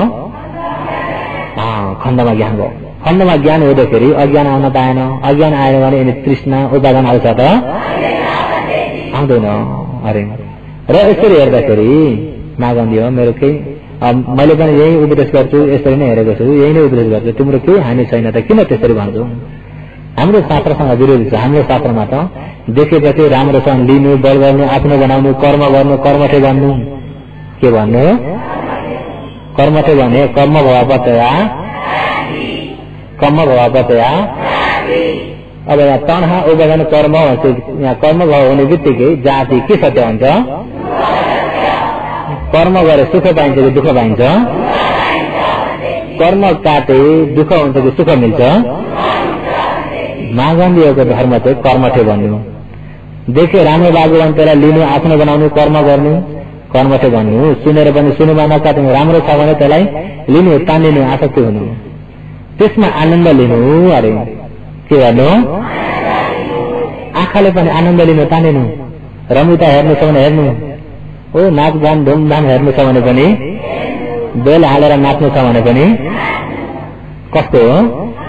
खण्डमा ज्ञान भयो खण्डमा ज्ञान हुँदाखेरि अज्ञान आउन पाएन अज्ञान आएन भने यिनी तृष्णा उपादान आउँछ त आउँदैन अरे र यसरी हेर्दाखेरि मागन्दी हो मेरो केही मैले पनि यही उपदेश गर्छु यसरी नै हेरेको छु यही नै उपदेश गर्छु तिम्रो केही हानि छैन त किन त्यसरी भन्छौ हाम्रो शास्त्रसँग विरोधी छ हाम्रो शास्त्रमा त देखेपछि राम्रोसँग लिनु बल गर्नु आफ्नो बनाउनु कर्म गर्नु कर्मठे गर्नु के भन्नु कर्मठे भने कर्म भवपतया अब यहाँ तन्हा उपादान कर्म यहाँ कर्म भाव हुने बित्तिकै जाति के सत्य हुन्छ कर्म गरे सुख पाइन्छ कि दुःख पाइन्छ कर्म काटे दुःख हुन्छ कि सुख मिल्छ मागन्धीहरूको धर्म चाहिँ कर्मठे भन्नु देख्यो राम्रो लाग्यो भने त्यसलाई लिनु आफ्नो बनाउनु कर्म गर्नु कर्मठे भन्नु सुनेर पनि सुनुमा नकाट्नु राम्रो छ भने त्यसलाई लिनु तानिनु आसक्ति हुनु त्यसमा आनन्द लिनु अरे के गर्नु आँखाले पनि आनन्द लिनु तानिनु रमिता हेर्नु छ भने हेर्नु ओ नाचगान धुमधाम हेर्नु छ भने पनि बेल हालेर नाच्नु छ भने पनि कस्तो हो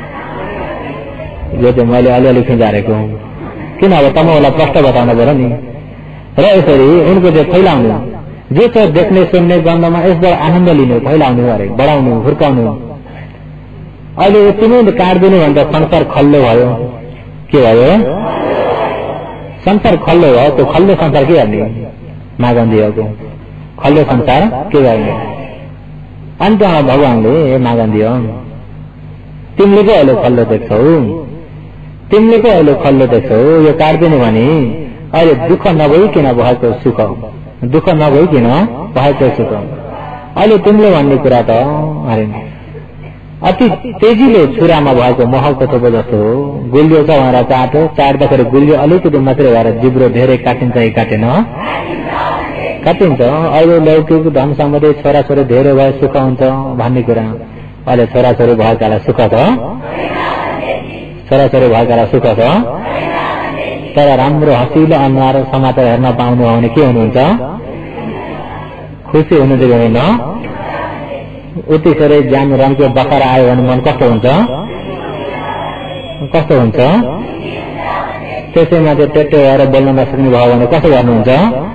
यो चाहिँ मैले अलिअलि खिचारेको किन अब तपाईँलाई प्रश्न बताउनु पर्यो नि र यसरी उनको चाहिँ फैलाउनु जे छ देख्ने सुन्ने गन्धमा यसबाट आनन्द लिनु फैलाउनु अरे बढाउनु हुर्काउनु अहिले यतिमै काट्दिनु भन्दा संसार खल्लो भयो के भयो संसार खल्लो भयो त्यो खल्लो संसार के गर्ने मागन्धीहरूको खल्लो संसार के गर्ने अन्तमा भगवानले हे मागन्धी हो तिमीले पो अहिले खल्लो देख्छौ तिमीले पो अहिले खल्लो देख्छौ यो काट्दिनु भने अहिले दुःख नभइकन भएको सुख दुःख नभइकन भएको सुख अहिले तिमीले भन्ने कुरा त अरे अति तेजीले छुरामा भएको महलको थोपो जस्तो हो। गुलियो छ भनेर चाट्यो, चाट्दाखेरि गुलियो अलिकति मात्रै भएर जिब्रो धेरै काटिन्छ कि काटेन? काटिन्छ। अहिले लौकिक धन सम्बन्धी छोराछोरी धेरै भए सुख हुन्छ भन्ने कुरा, अहिले छोराछोरी भएकालाई सुख छ? छोराछोरी भएकालाई सुख छ? तर राम्रो हँसिलो अनुहार समाचार हेर्न पाउनु हो भने के हुनुहुन्छ? खुसी हुनुहुन्छ कि होइन? उतिखेर ज्ञान रङको बखर आयो भने मन कस्तो हुन्छ? कस्तो हुन्छ? त्यसैमा चाहिँ टेटो भएर बोल्न नसक्ने भयो भने कसो गर्नुहुन्छ?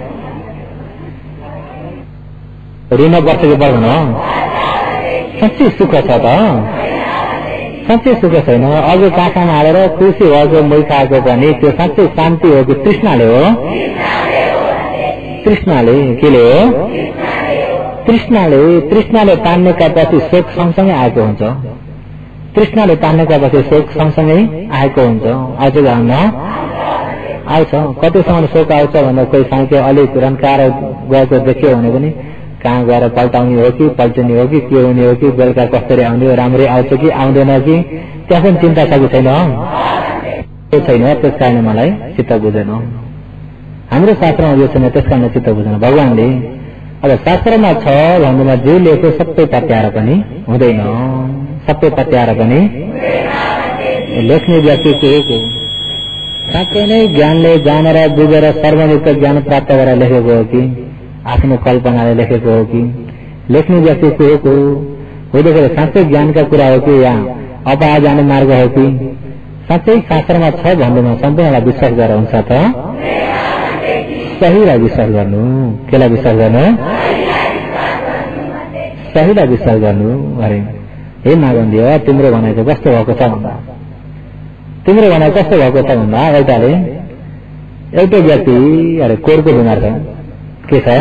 ऋण पर्छ कि पर्दैन? साँच्चै सुख छ त? साँच्चै सुख छैन। अघि काखामा हालेर खुसी भएको मै खाएको पनि त्यो साँच्चै शान्ति हो कि तृष्णाले हो? तृष्णाले। केले हो? तृष्णाले। तृष्णाले तान्नेका पछि शोक सँगसँगै आएको हुन्छ। तृष्णाले तान्नेका पछि शोक सँगसँगै आएको हुन्छ। आउँछ जान्न? आउँछ। कतिसम्म शोक आउँछ भन्दा कोही साइके अलिक रन्काएर गएको देख्यो भने पनि कहाँ गएर पल्टाउने हो कि पल्टिने हो कि के हुने हो कि बेलुका कसरी आउने हो, राम्रै आउँछ कि आउँदैन कि, त्यहाँ पनि चिन्ता छ कि छैन? छैन। त्यस कारण मलाई चित्त बुझेन। हाम्रो शास्त्रमा यो छैन, त्यस कारण चित्त बुझेन। भगवानले अब शास्त्रमा छ भन्दैमा जे लेख्यो सबै पत्याएर पनि हुँदैन, सबै पत्याएर पनि लेख्ने व्यक्ति को साँच्चै नै ज्ञानले जानेर बुझेर सर्वयुक्त ज्ञान प्राप्त गरेर लेखेको हो कि आफ्नो कल्पनाले लेखेको हो कि लेख्ने व्यक्ति को हुँदाखेरि साँच्चै ज्ञानका कुरा हो कि या अपा जाने मार्ग हो कि साँच्चै शास्त्रमा छ भन्दैमा सम्पूर्णलाई विश्वास गरेर हुन्छ त? सहीलाई विश्वास गर्नु। केलाई विश्वास गर्नु? सहीलाई विश्वास गर्नु। अरे हे मागन्दी हो, तिम्रो भनाइ चाहिँ कस्तो भएको छ भन्दा, तिम्रो भनाइ कस्तो भएको छ भन्दा एउटै व्यक्ति अरे कोरको बिमार छ। के छ?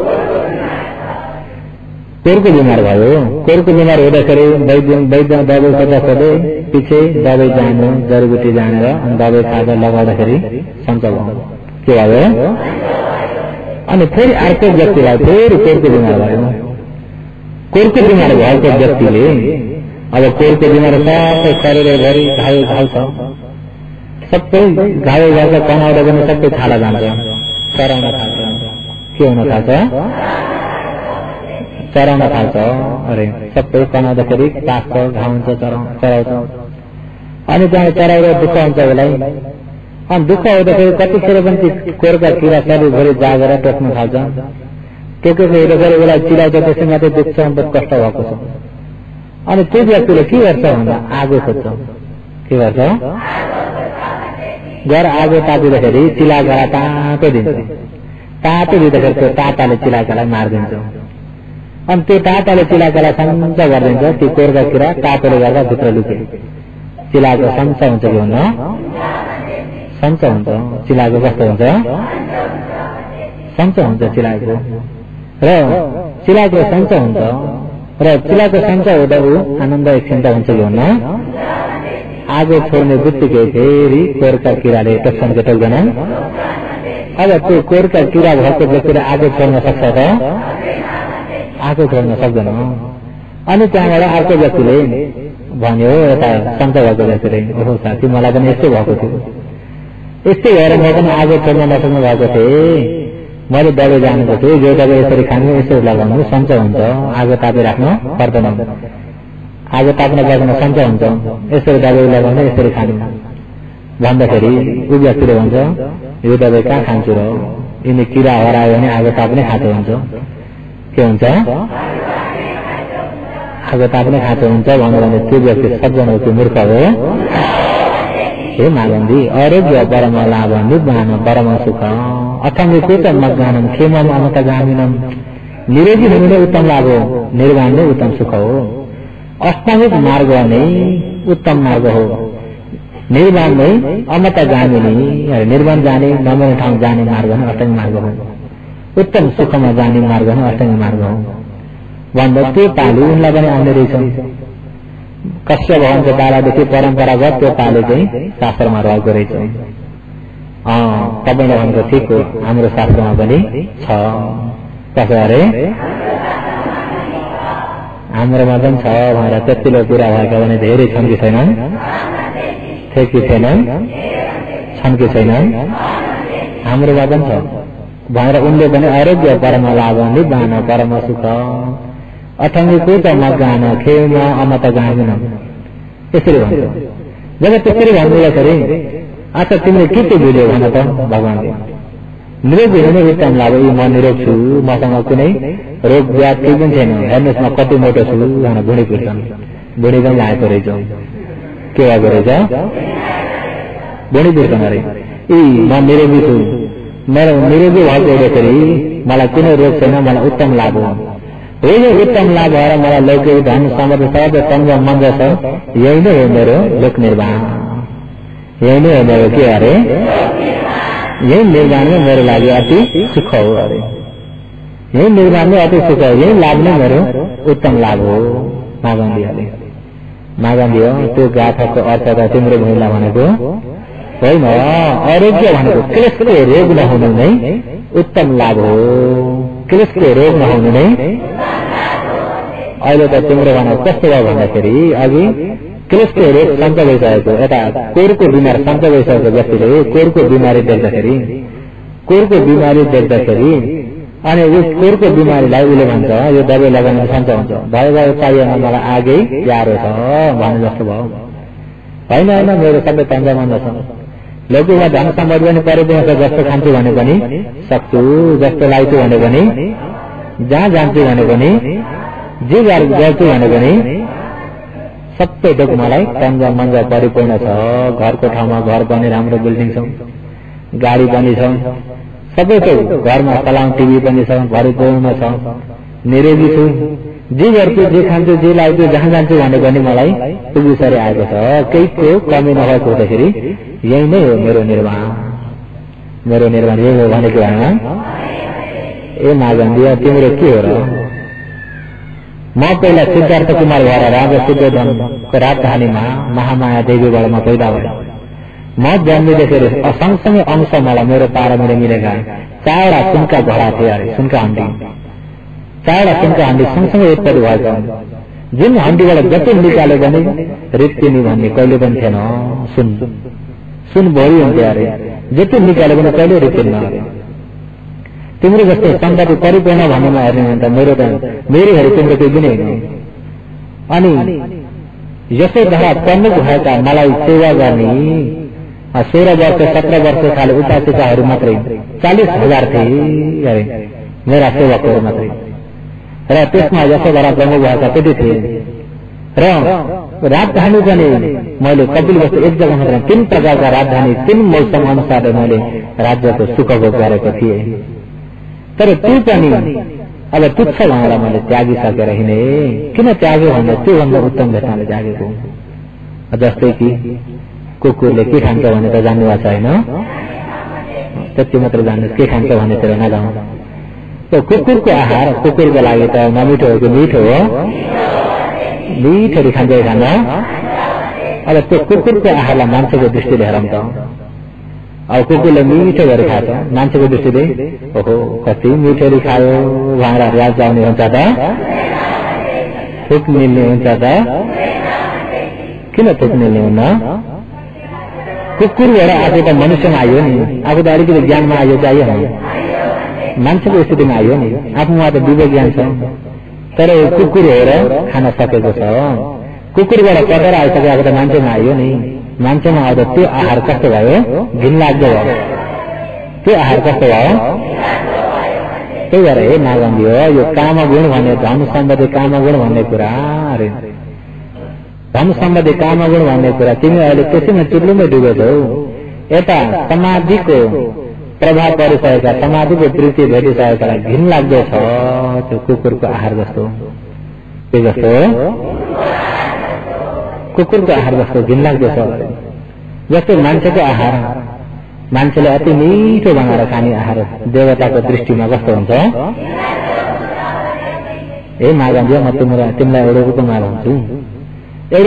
कोरको बिमार भयो। कोरको बिमार हुँदाखेरि वैद्य दबाई खोज्दै पछि दबाई जान्नु, जडीबुटी जानेर अनि दबाई खाँदा लगाउँदाखेरि सन्चो भयो। के भयो? अनि फेरि अर्को व्यक्तिलाई फेरि कोरको बिमार भयो। कोरको बिमार भएको व्यक्तिले अब कोरको बिमार सबै शरीरभरि घाउ छ, सबै घाउ भएको कनाउँदा पनि सबै छाडा जान्छ, चराउन थाल्छ। के हुन थाल्छ? चराउन थाल्छ। अरे सबै कनाउँदाखेरि पाक्छ, घाउ हुन्छ, चराउँछ। अनि त्यहाँ चराएर दुःख हुन्छ उसलाई। अनि दुःख हुँदाखेरि कतिखेर पनि कोरका किरा शरीरभरि जागेर टोक्न थाल्छ। टोकेको हेर्दाखेरि उसलाई चिलाउँछ, त्यसै मात्रै दुख्छ, बहुत कष्ट भएको छ। अनि त्यो व्यक्तिले के गर्छ भन्दा आगो खोज्छ। के गर्छ? घर आगो तापिँदाखेरि चिलाएकालाई तातो दिन्छ। तातो दिँदाखेरि त्यो ताताले चिलाएकालाई मारिदिन्छ। अनि त्यो ताताले चिलाएकालाई सञ्च गरिदिन्छ। त्यो कोरका किरा तातोले गर्दा भित्र लुके चिलाएको सञ्च हुन्छ कि हुन्न? सञ्च हुन्छ। चिलाएको कस्तो हुन्छ? सञ्च हुन्छ चिलाएको। र चिलाएको सञ्च हुन्छ र चिलाएको सञ्च हुँदा ऊ आनन्द एकछिन हुन्छ कि हुन्न? आगो छोड्ने बित्तिकै फेरि कोरका किराले टोक्छन् कि टोक्दैनन्? अब त्यो कोरका किरा भएको व्यक्तिले आगो छोड्न सक्छ त? आगो छोड्न सक्दैन। अनि त्यहाँबाट अर्को व्यक्तिले भन्यो, यता सञ्च भएको व्यक्तिले, ओहो साथी मलाई पनि यस्तै भएको थियो, यस्तै भएर म पनि आगो छोड्न नसक्नु भएको थिएँ, मैले दबाई जानेको थिएँ, जो दबाई यसरी खानु, यसरी लगाउनु सञ्च हुन्छ, आगो तापिराख्नु पर्दैन, आगो ताप्न पर्दैन, सञ्च हुन्छ, यसरी दबाई लगाउनु, यसरी खानु भन्दाखेरि ऊ व्यक्तिले भन्छ यो दबाई कहाँ खान्छु र, यिनी किरा हरायो भने आगो ताप्ने खाँचो हुन्छ। के हुन्छ? आगो ताप्ने खाँचो हुन्छ भन्यो भने त्यो व्यक्ति सज्जन हो कि मूर्ख हो? हे मागन्दी आरोग्य परम लाभ निब्बान परम सुख अथङ्गित मज्ञानम क्षेमम अमतगामिनम। निरोगी हुनु नै उत्तम लाभ हो, निर्वाण नै उत्तम सुख हो। अष्टाङ्गिक मार्ग नै उत्तम मार्ग हो, निर्वाण नै अमतगामिनी, निर्वाण जाने नमन ठाउँ जाने मार्ग नै अष्टाङ्गिक मार्ग हो, उत्तम सुखमा जाने मार्ग नै अष्टाङ्गिक मार्ग हो भन्दा त्यो पालो उनलाई पनि आउने रहेछ। कश्यप भवनको पालादेखि परम्परागत त्यो पालो चाहिँ शास्त्रमा रहेको रहेछ। तपाईँले भनेको ठिक हो, हाम्रो शास्त्रमा पनि छ। कसो अरे हाम्रोमा पनि छ भनेर त्यतिलो कुरा भएका भने धेरै छन् कि छैनन्? थिए कि छैनन्? छन् कि छैनन्? हाम्रोमा पनि छ भनेर उनले पनि आरोग्य परम लाभ निबान परम सुख अठङ्गीको त मगान खेलमा अमत गाँदैन यसरी भन्छ। जब त्यसरी भन्नुहुँदाखेरि अच्छा तिमीले के के बुझ्यौ भन त भगवानले? निरोगी हुने उत्तम लाभ। म निरोग छु, मसँग कुनै रोग व्याधि पनि छैन, हेर्नुहोस् म कति मोटो छु भनेर बुढी पुर्छन्। बुढी पनि लागेको रहेछ, के भएको रहेछ? बुढी पुर्छन् अरे ए म निरोगी छु, मेरो निरोगी भएको हुँदाखेरि मलाई कुनै रोग छैन, मलाई उत्तम लाभ हो। यही उत्तम लाभ भएर मलाई लौकिक धन सम्पत्ति सबै तङ्ग मन्द छ, यही नै हो मेरो लोक निर्वाह, यही नै हो मेरो के अरे यही निर्वाण में मेरो लागि अति सुख हो अरे, यही निर्वाण में अति सुख हो, यही लाभ नै मेरो उत्तम लाभ हो। मागन्दियाले मागन्दियो त्यो गाथाको अर्थ त तिम्रो महिला भनेको होइन, आरोग्य भनेको क्लेशको रोग नहुनु नै उत्तम लाभ हो। क्लेशको रोग नहुनु नै अहिले त तिम्रो भनेको कस्तो भयो भन्दाखेरि अघि क्लेशको रोग सन्त भइसकेको, यता कोरको बिमार सन्त भइसकेको व्यक्तिले कोरको बिमारी देख्दाखेरि अनि उस कोरको बिमारीलाई उसले भन्छ यो दबाई लगाउनु सन्त हुन्छ, भयो चाहिएन मलाई आगै प्यारो छ भन्ने जस्तो भयो। होइन होइन मेरो सबै तन्जामन्द छ, लौकिकमा धन सम्पत्ति पनि परिपूर्ण छ, जस्तो खान्छु भने पनि सक्छु, जस्तो लाग्छु भने पनि, जहाँ जान्छु भने पनि, जे गर्छु भने पनि सबै थोक मलाई तन्जा मन्जा परिपूर्ण छ। घरको ठाउँमा घर पनि राम्रो बिल्डिङ छ, गाडी पनि छ, सबै थोक घरमा चलाउँ टिभी पनि छ, परिपूर्ण छ, निरोगी छु, जे गर्छु जे खान्छु जे लाग्छु जहाँ जान्छु भने पनि मलाई पुगिसरी आएको छ, केहीको कमी नभएको हुँदाखेरि यही नै हो मेरो निर्वाह, मेरो निर्वाह यही हो भनेको होइन। ए मागन्दिया तिम्रो के हो र? म पहिला सिद्धार्थ कुमार भएर राजा शुद्धोधनको राजधानीमा महामाया देवीबाट म पैदा भएँ। म जन्मेदेखि सँगसँगै अंश मलाई मेरो पारा मेरो मिलेका 4वटा सुनका घोडा थिए अरे, सुनका हन्डी, 4वटा सुनका हन्डी सँगसँगै उत्पत्ति भएको। जुन हन्डीबाट जति निकाल्यो भने रित्तिनी भन्ने कहिले पनि थिएन, सुन भरि हुन्थ्यो अरे, जति निकाल्यो भने कहिले रित्तिन्न अरे। तिम्रो जस्तो सम्पत्ति परिपूर्ण भन्नेमा हेर्ने भने त मेरो हेरी तिम्रो केही पनि होइन। अनि यसोद्वारा प्रमुख भएका मलाई सेवा गर्ने 16 वर्ष 17 वर्ष खाले उतासिकाहरू मात्रै 40,000 थिए अरे, मेरा सेवकहरू मात्रै, र त्यसमा यसोद्वारा प्रमुख भएका त्यति थिए। र राजधानी पनि मैले कपिलवस्तु एक जग्गा मात्र 3 प्रकारका राजधानी 3 मौसम अनुसार मैले राज्यको सुख भोग गरेको थिएँ। तर त्यो पनि अब तुच्छ भनेर मैले त्यागिसकेर हिँडे। किन त्याग्यो भन्दा त्योभन्दा उत्तम भेट्नाले त्यागेको। जस्तै कि कुकुरले के खान्छ भने त जान्नु भएको छैन, त्यति मात्र जान्नुहोस्, के खान्छ भनेतिर नजाउँ। त्यो कुकुरको आहार कुकुरको लागि त नमिठो हो कि मिठो हो? मिठो खान्छ खान। अब त्यो कुकुरको आहारलाई मान्छेको दृष्टिले हेरौँ त, अब कुकुरले मिठो गरी खान्छ, मान्छेको दृष्टिले ओहो कति मिठोरी खायो भनेर रियाज जाउने हुन्छ त, थुक मिल्ने हुन्छ त, किन थुक मिल्ने हुन्न? कुकुरबाट आफू त मनुष्यमा आयो नि, आफू त अलिकति ज्ञानमा आयो कि आयो नि, मान्छेको स्थितिमा आयो नि, आफूमा त विवेक ज्ञान छ, तर कुकुर हेर खान सकेको छ। कुकुरबाट कटेर आइसकेको त मान्छेमा आयो नि, मान्छेमा आउँदा त्यो आहार कस्तो भयो? घिनलाग्दो भयो। त्यो आहार कस्तो भयो? त्यही भएर हे नागन्दी हो, यो कामगुण भन्ने धन सम्बन्धी कामगुण भन्ने कुरा अरे, धन सम्बन्धी कामगुण भन्ने कुरा तिमी अहिले त्यसैमा चुल्लुमै डुबेछौ। यता समाधिको प्रभाव परिसकेका, समाधिको प्रीति भेटिसकेकालाई घिनलाग्दो छ त्यो कुकुरको आहार जस्तो। के जस्तो? कुकुरको आहार जस्तो घिनलाग्दो छ। जस्तो मान्छेको आहार, मान्छेले अति मिठो बनाएर खाने आहार देवताको दृष्टिमा कस्तो हुन्छ? ए मागन्दियो म तिमीलाई एउटा उपमा भन्छु। एउटा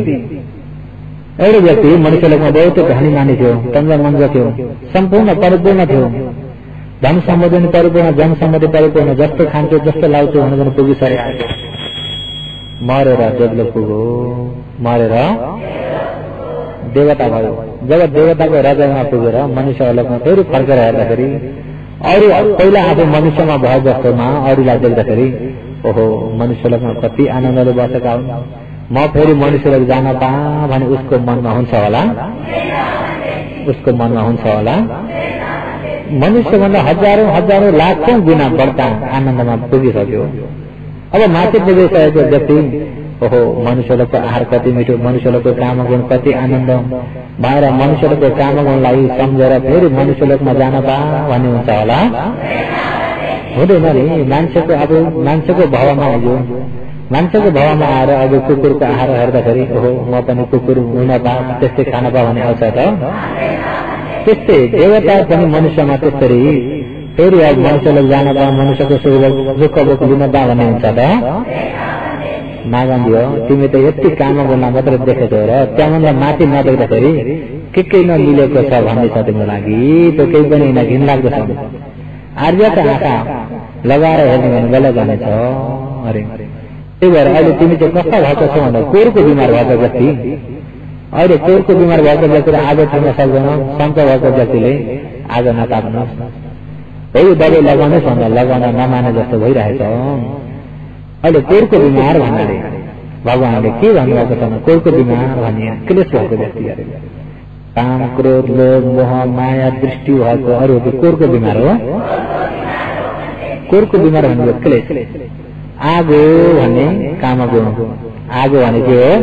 व्यक्ति मनुष्यले बहुत धनी मानी थियो, तन्जा मन्जा थियो, सम्पूर्ण परिपूर्ण थियो, धन सम्पत्ति परिपूर्ण, जन सम्पत्ति परिपूर्ण, जस्तो खान्थ्यो जस्तो लाउँथ्यो भनेर पुगिसकेको। मरेर देवलोक पुग्यो, मरेर देवता भयो। जब देवताको राजामा पुगेर मनुष्यलोकमा फेरि फर्केर हेर्दाखेरि अरू पहिला आफू मनुष्यमा भयो जस्तोमा अरूलाई देख्दाखेरि ओहो मनुष्यलोकमा कति आनन्दले बसेका हुन्, म फेरि मनुष्यलोक जान पाएँ भने उसको मनमा हुन्छ होला, उसको मनमा हुन्छ होला। मनुष्यभन्दा हजारौं हजारौं लाखौं गुणा बढ्ता आनन्दमा पुगिसक्यो। अब माथि पुगिसकेको व्यक्ति ओहो मनुष्यलोकको आहार कति मिठो, मनुष्यलोकको कामगुण कति आनन्द भएर मनुष्यलोकको कामगुणलाई सम्झेर फेरि मनुष्यलोकमा जान पाएँ भन्ने हुन्छ होला, हुँदैन नि। मान्छेको अब मान्छेको भावमा हो, मान्छेको भावमा आएर अब कुकुरको आहार हेर्दाखेरि ओहो म पनि कुकुर हुन पाएँ, त्यस्तै खान पाएँ भन्ने आउँछ त। त्यस्तै देवता पनि मनुष्यमा त्यसरी फेरि अब मनुष्यलोक जान पाएँ, मनुष्यको दुःख बोक लिन पाएँ भन्ने हुन्छ त। नागन्दी हो, तिमी त यति काममा गुणमा मात्र देखेछौ र त्यहाँभन्दा माथि नदेख्दाखेरि के नमिलेको छ भन्ने छ तिम्रो लागि, त्यो केही पनि होइन, घिनलाग्दो छ। आर्यका आँखा लगाएर हेर्ने भने गलत जानेछ अरे। त्यही भएर अहिले तिमी चाहिँ कस्ता भएको छौ भन्दा कोरको बिमार भएको व्यक्ति, अहिले कोरको बिमार भएको व्यक्तिले आगो छाड्न सक्दैन, सन्चो भएको व्यक्तिले आगो नताप्नुहोस्, हो दबाई लगाउनुहोस् भन्दा लगाउन नमाने जस्तो भइरहेछ। अहिले कोरको बिमार भन्नाले भगवानले के भन्नुभएको छ, कोरको बिमार भन्ने क्लेश भएको व्यक्ति अरे, काम क्रोध लोभ मोह माया दृष्टि भएको अरू कोरको बिमार हो। कोरको बिमार भनेको क्लेश। आगो भन्ने कामगुण, आगो भने के हो,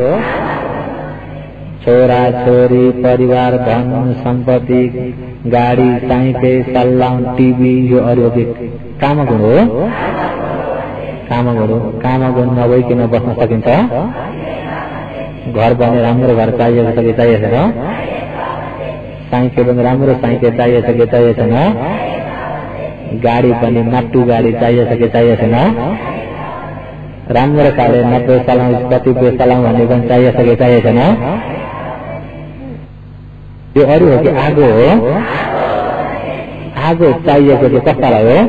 छोरा छोरी परिवार धन सम्पत्ति गाडी साइके सल्लाम टिभी यो अरू कामगुण हो। कामगुण नभइकन बस्न सकिन्छ? घर बने राम्रो घर चाहिएको छ कि चाहिएको छैन? साइके पनि राम्रो साइके चाहिएको छ कि चाहिएको छैन? गाडी पनि नाटु गाडी चाहिएको छ कि चाहिएको छैन? राम्रो खाले 90 चलाउँ 30 चलाउँ भन्ने पनि चाहिएको छ कि चाहिएको छैन? यो अरू हो कि आगो हो? आगो चाहिएको चाहिँ कस्तालाई हो?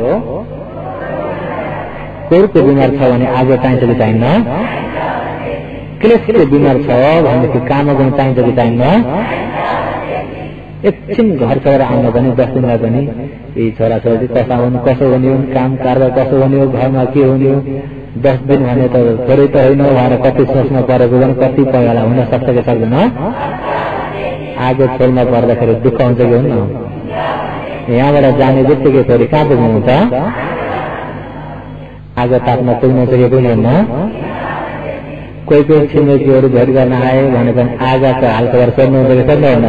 कोरको बिमार छ भने आगो चाहिन्छ कि चाहिन्न? क्लेशको बिमार छ भनेदेखि कामगुण चाहिन्छ कि चाहिन्न? एकछिन घर छोडेर आउन पनि 10 दिनलाई पनि यी छोराछोरी कसो हुने हो, काम कार्य कसो हुने हो, घरमा के हुने हो, 10 दिन भने त थोरै त होइन भनेर कति सोच्न परेको पनि कति पहिला हुन सक्छ कि सक्दैन? आगो छोड्न पर्दाखेरि दुःख हुन्छ कि हुन्न? यहाँबाट जाने बित्तिकै फेरि कहाँ पुग्नुहुन्छ? आगो ताप्न पुग्नुहुन्छ कि पुग्नुहुन्न? कोही छिमेकीहरू भेट गर्न आए भने पनि आगोको हालखबर सोध्नुहुन्छ कि सोध्नुहुन्न?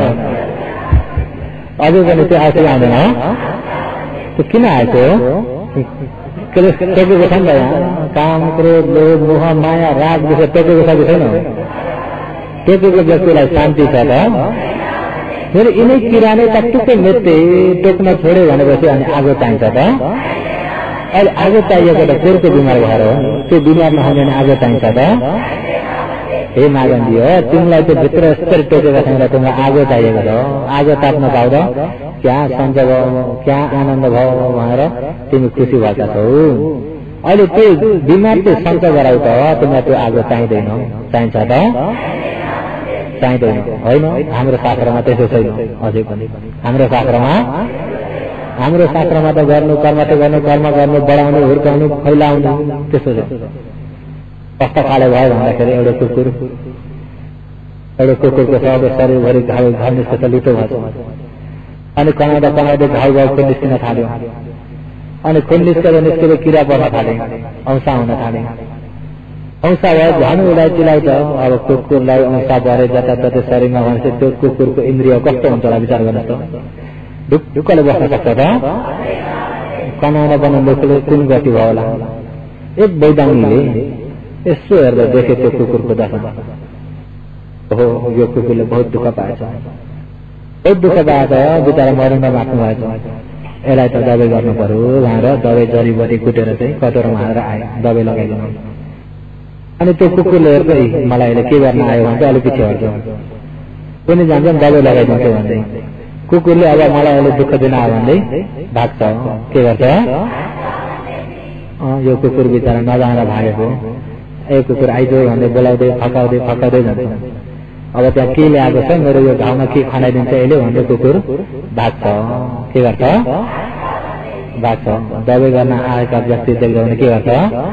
अझै पनि त्यो आउँछ आउँदैन? त्यो किन आएको? टोकेको छ नि त यहाँ, काम क्रोध लोभ मोह माया राग विषय टोकेको छ कि छैन? टोकेको व्यक्तिलाई शान्ति छ त? फेरि यिनै किराले टक्कै मेटे टोक्न छोड्यो भनेपछि अनि आगो चाहिन्छ त? अहिले आगो चाहिएको त कोरको बिमार भएर हो, त्यो बिमार नहुने भने आगो चाहिन्छ त? हे मागन्दी हो, तिमीलाई त्यो भित्र यस्तरी टोकेका छैन, तिमीलाई आगो चाहिएको छ। आगो ताप्न पाउँदा क्या सन्चो भयो, क्या आनन्द भयो भनेर तिमी खुसी भएका छौ। अहिले त्यो बिमार चाहिँ सन्चो गराउ त, तिमीलाई त्यो आगो चाहिँदैन, चाहिन्छ त? चाहिँदैन होइन। हाम्रो शास्त्रमा त्यसो छैन अझै पनि। हाम्रो शास्त्रमा त गर्नु कर्म त गर्नु, कर्म गर्नु, बढाउनु, हुर्काउनु, फैलाउनु, त्यसो छ। कस्तो खाले भयो भन्दाखेरि एउटा कुकुरको सबै शरीरभरि घाउ निस्केर लुटो भएको, अनि कमाउँदा घाउ खुन निस्किन थाल्यो, अनि खुन निस्केर किरा पर्न थाले, औँसा हुन थाले। औँसा भयो झन् उसलाई चिलाउँछ। अब कुकुरलाई औँसा भरे जताततै शरीरमा भनेपछि त्यो कुकुरको इन्द्रिय कस्तो हुन्छ होला विचार गर्नुहोस् त? ढुक्कले बस्न सक्छ त? कमाउन बनाउनुले कुन गति भयो होला? एक वैदाङ्गीले यसो हेर्दा देखे त्यो कुकुरको दशा, हो यो कुकुरले बहुत दुःख पाएछ, बिचरा मरेर बाँच्नु भएछ, यसलाई त दबाई गर्नु पर्यो भनेर दबाई जडीबुटी कुटेर चाहिँ कटोरामा हालेर आए, दबाई लगाइदिनु। अनि त्यो कुकुरले हेर्दै मलाई अहिले के गर्न आयो भने अलिक पछि हट्छ, कुनै जान्छ दबाई लगाइदिन्छ भन्दै। कुकुरले अब मलाई अहिले दुःख दिन आयो भन्दै भाग्छ। के गर्छ? यो कुकुर बिचरा नजानेर भागेको, ए कुकुर आइजो भन्दै बोलाउँदै फकाउँदै जान्छ। अब त्यहाँ के ल्याएको छ, मेरो यो घाउमा के खनाइदिन्छ यसले भन्दै कुकुर भाग्छ। के गर्छ? भाग्छ। दबाई गर्न आएका व्यक्ति देख्दा भने के गर्छ?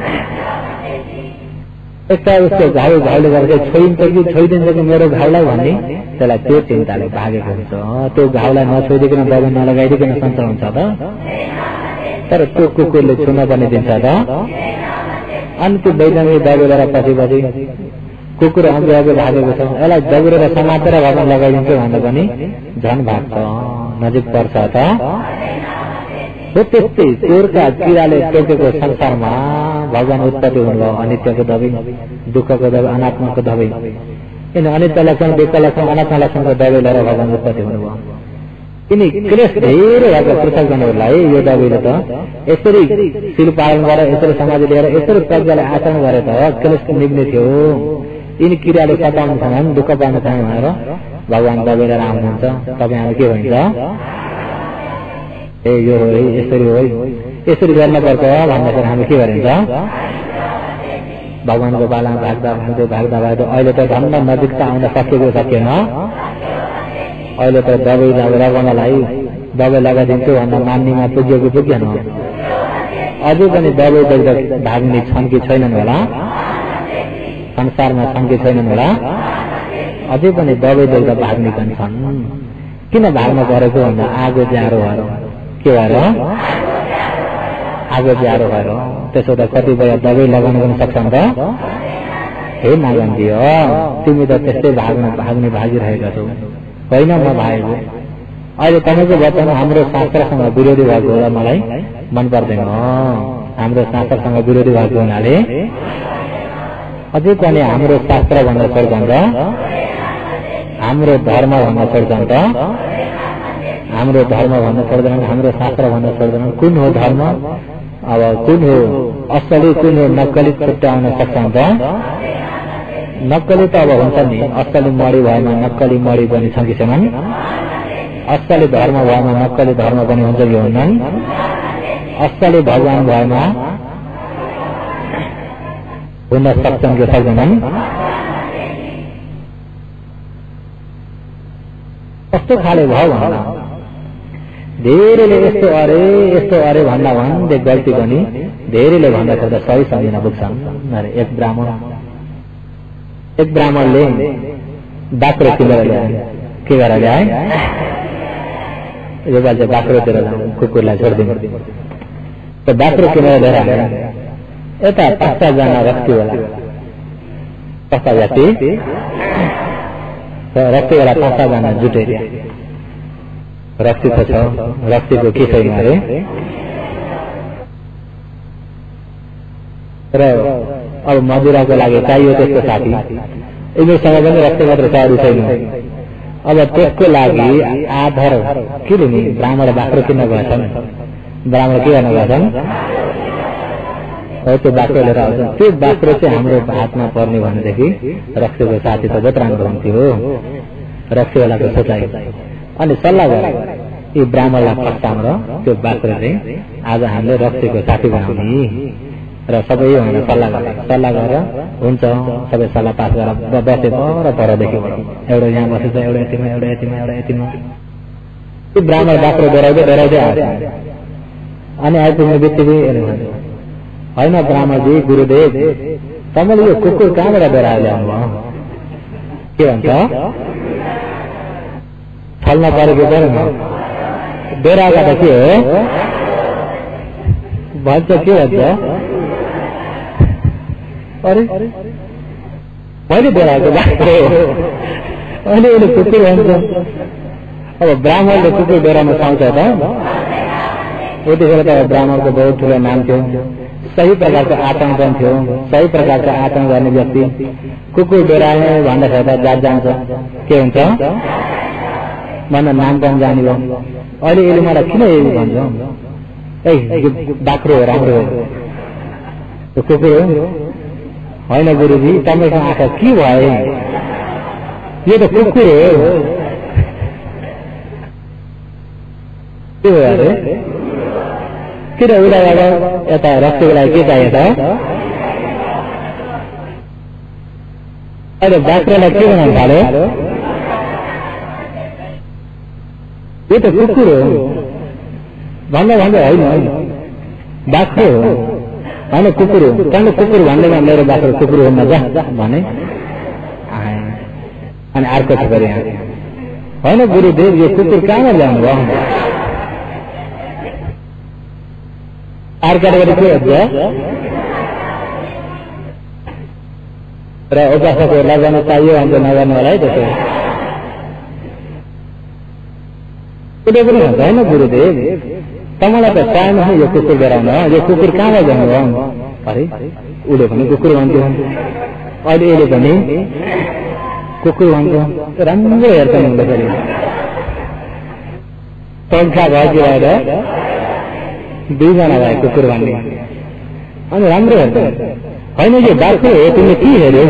एकता उसको घाउले गर्दा छोइन्छ कि छोइदिन्छ कि मेरो घाउलाई भन्ने त्यसलाई त्यो चिन्ताले भागेको हुन्छ। त्यो घाउलाई नछोइदिकन दबाई नलगाइदिकन सन्चो हुन्छ त? तर त्यो कुकुरले छुन पनि दिन्छ त? अनि त्यो वैज्ञानिक दबाईद्वारा पछि कुकुर अघि भागेको छ, यसलाई दगुरेर समातेर भगवान लगाइदिन्छु भन्दा पनि झन् भाग्छ, नजिक पर्छ त? त्यस्तै चोरका किराले टोकेको संसारमा भगवान उत्पत्ति हुनुभयो। अनित्यको दबाई, दुःखको दबाई, अनात्माको दबाई, अनित्य लक्षण, दुःख लक्षण, अनात्म लक्षणको दबाई लिएर भगवान उत्पत्ति हुनुभयो। यिनी क्लेश धेरै भएको पृथकजनहरूलाई यो दबाईले त यसरी शिल पालन गरेर, यसरी समाज लिएर, यसरी प्रज्ञाले आचरण गरे त क्लेश निग्ने थियो। यिनी किराले सताउनु छैन, दुःख पाउनु छैन भनेर भगवान दबाई लिएर आउनुहुन्छ। तपाईँ हामी के भन्छ? ए यो हो है, यसरी गर्नुपर्छ भन्दाखेरि हामी के गरिन्छ? भगवानको बालामा भाग्दा अहिले त झन् नजिकता आउन सकेन। अहिले त दबाई लगाउनलाई दबाई लगाइदिन्छु भन्दा मान्नेमा पुगेन। अझै पनि दबाई देख्दा भाग्ने छन् कि छैनन् होला? संसारमा छन् कि छैनन् होला? अझै पनि दबाई देख्दा भाग्ने पनि छन्। किन भाग्न परेको भन्दा आगो ज्यारो भएर। के भएर? आगो ज्यारो भएर। त्यसो त कतिपय दबाई लगाउन पनि सक्छन् त? हे नागन्दी हो, तिमी त त्यस्तै भाग्ने भागिरहेका छौ। होइन, म भागेको। अहिले तपाईँको वचन हाम्रो शास्त्रसँग विरोधी भएको होला, मलाई मन पर्दैन। हाम्रो शास्त्रसँग विरोधी भएको हुनाले अझै पनि हाम्रो शास्त्र भन्न छोड्छन् त? हाम्रो धर्म भन्न छोड्छन् त? हाम्रो धर्म भन्न छोड्दैनन्, हाम्रो शास्त्र भन्न छोड्दैनन्। कुन हो धर्म? अब कुन हो असली, कुन हो नक्कली छुट्याउन सक्छन् त? नक्कली त अब हुन्छ नि, असली मडी भएमा नक्कली मडी पनि छ कि छैनन्? असली धर्म भएमा नक्कली धर्म पनि हुन्छ कि हुन्नन्? असली भगवान भएमा हुन सक्छन् कि सक्दैनन्? कस्तो खाले भयो भन्दा धेरैले यस्तो अरे भन्दा भन्दै गल्ती पनि धेरैले भन्दा खोज्दा सही सम्झिन पुग्छन्। एक ब्राह्मणले बाख्रो किनेर ल्याए। के गरेर ल्याए? यो बाल चाहिँ बाख्रोतिर कुकुरलाई छोडिदिनु। त बाख्रो किनेर लिएर आए। यता 5 जना रक्ती होला, 5 जाति रक्ती होला, 5 जना जुटेर रक्ती त छ, रक्तीको के छैन अरे। र अब मजुराको लागि चाहियो त्यसको साथी, यिनीहरूसँग पनि रक्ती मात्र चाहरू छैन। अब त्यसको लागि आधार के लिने? ब्राह्मण बाख्रो किन्न गएछन्। ब्राह्मण के गर्न गएछन्? त्यो बाख्रो लिएर आउँछ। त्यो बाख्रो चाहिँ हाम्रो हातमा पर्ने भनेदेखि रक्सीको साथी त बहुत राम्रो हुन्थ्यो, रक्सीवालाको सोचाइ। अनि सल्लाह गरे यी ब्राह्मणलाई फस्टाउन र त्यो बाख्रो चाहिँ आज हामीले रक्सीको साथी बनाउने र सबै भनेर सल्लाह गरेर हुन्छ। सबै सल्लाह पास गरेर बसे परदेखि एउटा यहाँ बसेछ, एउटा यतिमा। त्यो ब्राह्मण बाख्रो डराउँदै आउँछ। अनि आइपुग्ने बित्तिकै होइन ब्राह्मणजी, गुरुदेव तपाईँले यो कुकुर कहाँबाट डराएर ल्याउनुभयो? के भन्छ? छल्न परेको परेन, डराएका त के हो भन्छ? के भन्छ? अरे मैले डराएको बाख्रो अहिले उसले कुकुर भन्छ। अब ब्राह्मणले कुकुर डराउन पाउँछ त? यतिखेर त ब्राह्मणको बहुत ठुलो नाम थियो, सही प्रकारको आचरण पनि थियो। सही प्रकारको आचरण गर्ने व्यक्ति कुकुर डराए भन्दाखेरि त जात जान्छ। के हुन्छ भन्दा नाम पनि जानियो। अहिले यसले मलाई किन यही भन्छ? ए बाख्रो हो, राम्रो हो, त्यो कुकुर हो। होइन गुरुजी, तपाईँको आँखा के भयो? यो त कुकुर हो। के हो अरे? किन उडाएर यता रक्सीको लागि के चाहियो त? अहिले बाख्रालाई के बनाउनु थाल्यो यो त कुकुर हो भन्दा भन्दै होइन बाख्रो हो होइन कुकुर हो त्यहाँको कुकुर भन्दैमा मेरो बाख्रो कुकुर हो नजा भने अनि अर्को छ गरे होइन गुरुदेव यो कुकुर कहाँबाट ल्याउनु भयो अर्काले के हुन्छ र उपासकको लगाउन चाहियो अन्त नगर्नु होला है त्यसो उसले पनि भन्छ होइन गुरुदेव तपाईँलाई त चाहेन यो कुकुर गराउन यो कुकुर कहाँबाट ल्याउनु भयो अरे उसले पनि कुकुर भन्थ्यो अहिले यसले पनि कुकुर भन्छ राम्रो हेर्छ हुँदाखेरि पंखा भयो आएर दुईजना भयो कुकुर भन्ने अनि राम्रो हेर्छ होइन यो बाख्रो हो तिमीले के हेर्यो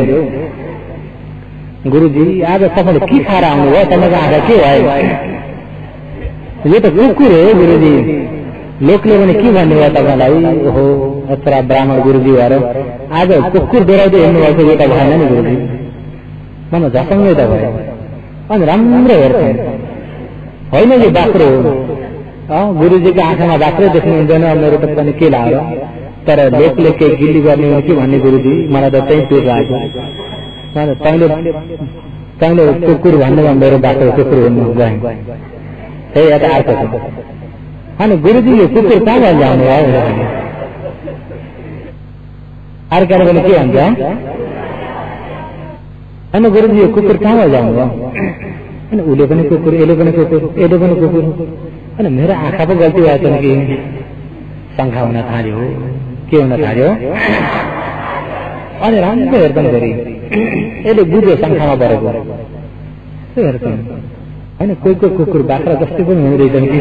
गुरुजी आज तपाईँले के खाएर आउनुभयो तपाईँको आँखा के भयो यो त कुकुर हो गुरुजी लोकले पनि के भन्ने भयो तपाईँलाई ओहो यत्रा ब्राह्मण गुरुजी भएर आज कुकुर डोराउँदै हेर्नुभएको यो त भएन नि गुरुजी मन झसङ्गै त भयो अनि राम्रो हेर्छ होइन यो बाख्रो हो गुरुजीको आँखामा बाख्रो देख्नु हुँदैन मेरो त पनि के लाग्यो तर लोकले केही गिल्ली गर्ने हो कि भन्ने गुरुजी मलाई त त्यही पिर लाग्यो तैँले कुकुर भन्नेमा मेरो बाख्रो कुकुर हुनु गए त्यही यता अर्को छ अनि गुरुजी यो कुकुर कहाँबाट ल्याउनु भयो अर्काले पनि के भन्छ होइन गुरुजी यो कुकुर कहाँबाट ल्याउनु भयो अनि उसले पनि कुकुर यसले पनि कुकुर यसले पनि कुकुर अनि मेरो आँखा पो गल्ती भएको छ कि शङ्का हुन थाल्यो के हुन थाल्यो अनि राम्रो हेर्छन् फेरि यसले बुझ्यो शङ्खामा परेको हेर्छन् होइन कोही कोही कुकुर बाख्रा जस्तै पनि हुँदैछन् कि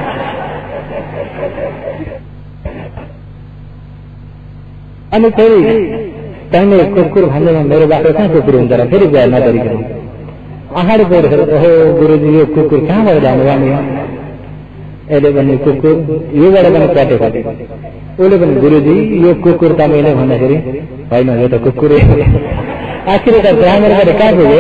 अनि फेरि तैँले कुकुर भन्दैमा मेरो बाख्रा कहाँ कुकुर हुन्छ र फेरि गएर नगरिकन अगाडि गएर ओहो गुरुजी यो कुकुर कहाँबाट ल्याउनु भयो यसले पनि कुकुर योबाट पनि कटेको उसले पनि गुरुजी यो कुकुर तपाईँले भन्दाखेरि होइन यो त कुकुरै आखिर त ब्राह्मणबाट कहाँ पुगे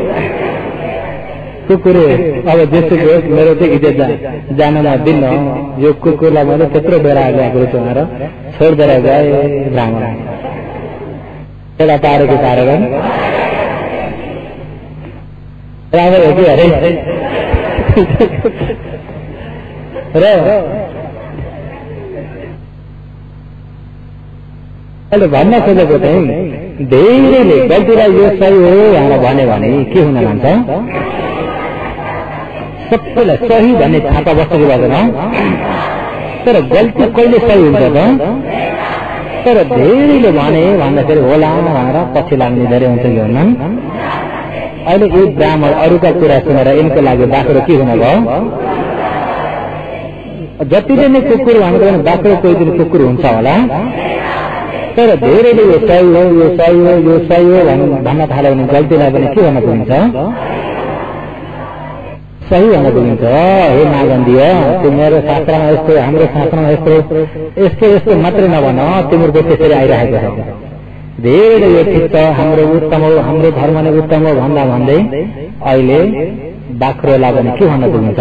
कुकुरे अब जेसुकै होस् मेरो चाहिँ इज्जत जानमा दिन्न यो कुकुरलाई मैले त्यत्रो बेला गएको छु भनेर छोडिदिएर गए ब्राह्मण एउटा पारेको कारण राम्रो हो कि अरे र अहिले भन्न खोजेको चाहिँ धेरैले गल्तीलाई यो सही हो भनेर भन्यो भने के हुन जान्छ सबैलाई सही भन्ने थाहा बसेको भएन तर गल्ती कहिले सही हुन्छ त तर धेरैले भने भन्दाखेरि होला भनेर पछि लाग्ने धेरै हुन्छ कि हुन्न अहिले एक ब्राह्मण अरूका कुरा सुनेर यिनको लागि बाख्रो के हुन भयो जतिले नै कुकुर भनेको भने बाख्रो कोही दिन कुकुर हुन्छ होला तर धेरैले यो सही हो यो सही हो यो सही हो भन्न थाल्यो भने गल्तीलाई पनि के भन्न पुगिन्छ सही भन्न पुगिन्छ हे नागन्धी त्यो मेरो शास्त्रमा यस्तो हाम्रो शास्त्रमा यस्तो यस्तो यस्तो मात्रै नभन तिम्रो त्यसरी आइरहेको छ धेरै यो ठिक छ हाम्रो उत्तम हो हाम्रो धर्म नै उत्तम हो भन्दा भन्दै अहिले बाख्रोलाई पनि के भन्न पुगिन्छ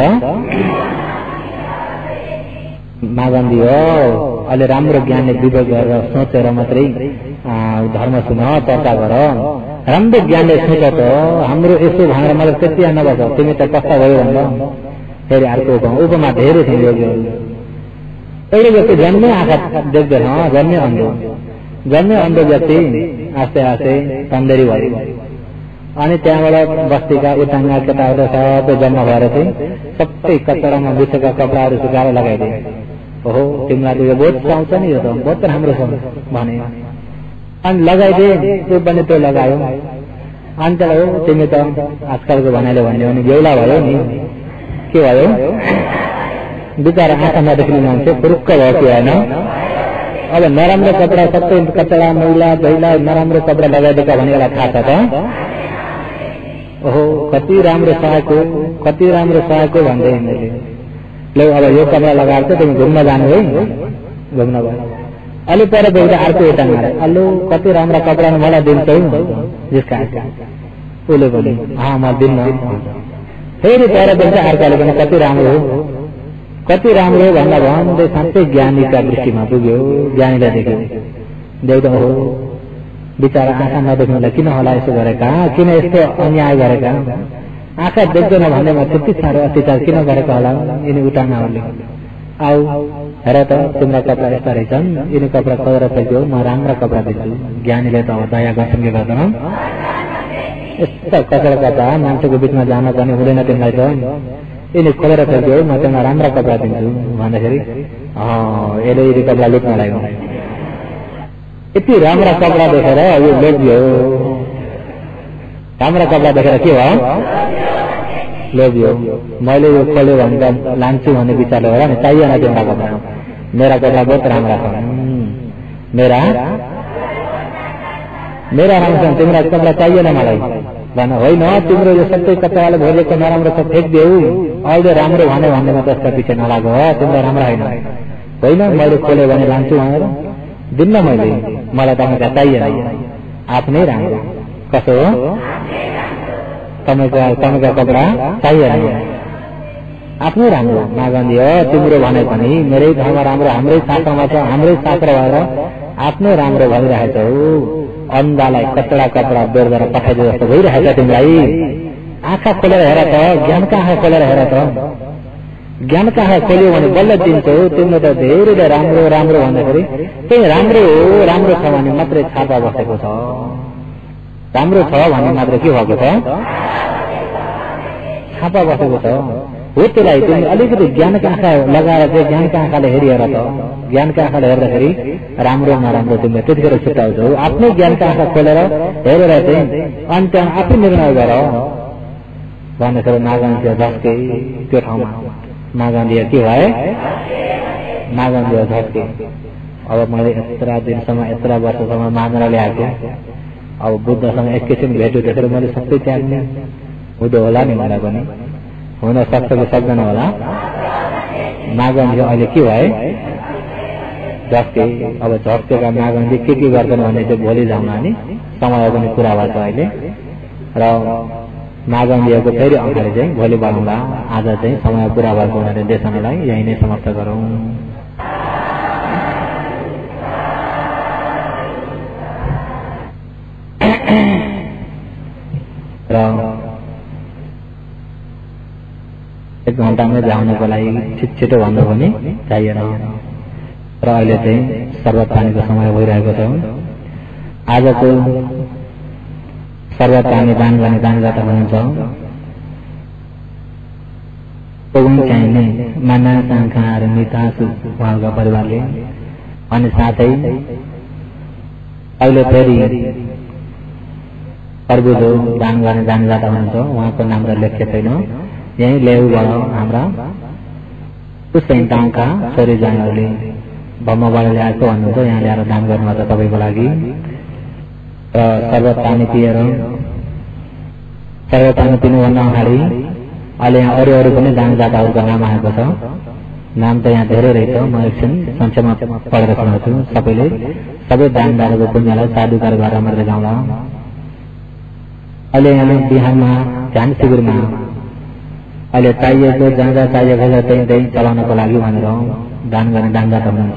नागन्धी हो अहिले राम्रो ज्ञानले विवेक गरेर सोचेर मात्रै धर्म सुन चर्चा गर राम्रो ज्ञानले सोच त हाम्रो यसो भनेर मलाई त्यति नभएको तिमी त कस्ता भयो भन्दा फेरि अर्को उपमा धेरै थियो एउटा व्यक्ति जन्मै आँखा देख्दैन जन्मै अन्ध व्यक्ति आस्ते आस्ते तन्देरी भयो अनि त्यहाँबाट बस्तीका उटाङ्गा केटाहरू सबै जम्मा भएर चाहिँ सबै कचडामा बिसेका कपडाहरू सुकाएर लगाइदिए ओहो तिमीलाई त यो बहुत सुहाउँछ नि यो त बहुत राम्रो छ भने अनि लगाइदिए त्यो पनि त्यो लगायो अनि त हो तिमी त आजकलको भनाइले भन्यो भने बेहुला भयो नि के भयो बिचरा आँखा नदेख्ने मान्छे फुरुक्क भयो कि होइन अब नराम्रो कपडा सबै कचडा मैला धैला नराम्रो कपडा लगाइदिएका भनेर थाहा छ त ओहो कति राम्रो सहायको भन्दै हिँड्दै ल अब यो कपडा लगाएर चाहिँ तिमी घुम्न जानु है घुम्न गयो अलि पर बेहुरा अर्को एउटा मारे अल्लो कति राम्रा कपडा मलाई दिन्छौ यसका उसले पनि म दिन्न फेरि पर बेहुरा अर्कोले पनि कति राम्रो भन्दा भन्दै साँच्चै ज्ञानीका दृष्टिमा पुग्यो ज्ञानीलाई देख्यो देख्दा हो बिचारा आँखा नदेख्नुलाई किन होला यसो गरेका किन यस्तो अन्याय गरेका आँखा देख्दैन भन्दैमा त्यति साह्रो अत्याचार किन गरेका होला यिनी उठाउनाहरूले आऊ हेर त तिम्रा कपडा यस्ता रहेछन् यिनी कपडा कदर फेक्यो म राम्रा कपडा दिन्छु ज्ञानीले त अब दया गर्छन् कि गर्दैन यस्ता कपडा मान्छेको बिचमा जान पनि हुँदैन तिमीलाई त यिनी खोलेर फेक्यो म तिमीलाई राम्रा कपडा दिन्छु भन्दाखेरि यसले यदि कपडा लुट्न लाग्यो यति राम्रा कपडा देखेर यो लोभियो राम्रा कपडा देखेर के भयो लोभियो मैले यो खोल्यो भने त लान्छु भन्ने विचारले होला नि चाहिएन तिम्रो कपडा मेरा कपडा बहुत राम्रा छ मेरा राम्रो छ तिम्रो कपडा चाहिएन मलाई भन होइन तिम्रो यो सबै कपडाले भोलिको नराम्रो छ फ्याँकिदेऊ अहिले राम्रो भन्नेमा त्यसका पछि नलाग तिम्रो राम्रो होइन मैले खोल्यो भने लान्छु भनेर दिन्न मैले मलाई तपाईँका चाहिएन आफ्नै राम्रो कसो हो तपाईँका कपडा चाहिएन आफ्नै राम्रो मागन्दी हो तिम्रो भने पनि मेरै ठाउँमा राम्रो हाम्रै शास्त्रमा छ हाम्रै शास्त्र भएर आफ्नै राम्रो भइरहेछौ अन्धालाई कचडा कपडा बेर गरेर पठाइदियो जस्तो भइरहेछ तिमीलाई आँखा खोलेर हेर त ज्ञानका आँखा खोलेर हेर त ज्ञानका आँखा खोल्यो भने बल्ल दिन्छौ तिमीले त धेरै राम्रो भन्दाखेरि त्यही राम्रो छ भने मात्रै छापा बसेको छ राम्रो छ भन्ने मात्रै के भएको छ छापा बसेको छ हो त्यसलाई तिमी अलिकति ज्ञानका आँखा लगाएर चाहिँ ज्ञानका आँखाले हेरिहेर त ज्ञानका आँखाले हेर्दाखेरि राम्रो नराम्रो तिमीले त्यतिखेर छुट्याउँछौ आफ्नै ज्ञानका आँखा खोलेर हेरेर चाहिँ अनि त्यहाँ आफै निर्णय गर भन्दाखेरि नागन्धी झस्के त्यो ठाउँमा नागन्धी के भए नागन्धी झस्के अब मैले यत्रा दिनसम्म यत्रा वर्षसम्म मानेर ल्याएको अब बुद्धसँग एकैछिन भेट्यो देखेर मैले सबै त्याग्ने हुँदो होला नि मलाई पनि हुन सक्छ कि सक्दैन होला नागन्धी अहिले के भए झस्के अब झस्केका नागन्धी के गर्दैन भन्ने चाहिँ भोलि जाउँला नि समय पनि कुरा भएको अहिले र नागन्धीहरूको फेरि अगाडि चाहिँ भोलि बढाउँला आज चाहिँ समय पुरा भएको हुनाले देशनलाई यही नै समाप्त गरौँ र 1 घण्टामै जाउनको लागि छिटो भन्नु पनि चाहिएन र अहिले चाहिँ सर्वत पानीको समय भइरहेको छ आजको सर्वत पानी दान गर्ने दानदाता हुनुहुन्छ चाहिने माना साङ्खाहरू मितासु उहाँका परिवारले अनि साथै अहिले फेरि अर्बुदो दान गर्ने दानदाता हुनुहुन्छ उहाँको नाम र लेख्य छैन यही लेउबाट हाम्रा उस्तै गाउँका छोरी ज्वाइँहरूले भम्मबाट ल्याएको भन्नुहुन्छ यहाँ ल्याएर दान गर्नुभएको छ तपाईँको लागि र सर्वत पानी पिनुभन्दा अगाडि अहिले यहाँ अरू पनि दानदाताहरूको नाम आएको छ नाम त यहाँ धेरै रहेछ म एकछिन संक्षेपमा पढेर सुनाउँछु सबै दानदाताको पुण्यलाई साधुकार गरेर मात्रै जाउँला अहिले यहाँ बिहारमा ध्यान शिविरमा अहिले चाहिएको जहाँ चाहिएको छ त्यही चलाउनको लागि भनेर दान गर्ने दानदाता हुनुहुन्छ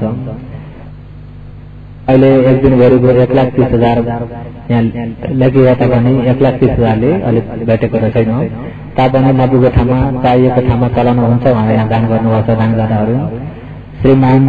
अहिले एक दिनभरिको 1,30,000 यहाँ लेखिए तापनि 1,30,000ले अहिले भेटेको त छैन तापनि नपुगेको ठाउँमा चाहिएको ठाउँमा चलाउनुहुन्छ भनेर यहाँ दान गर्नुभएको छ दानदाताहरू श्रीमान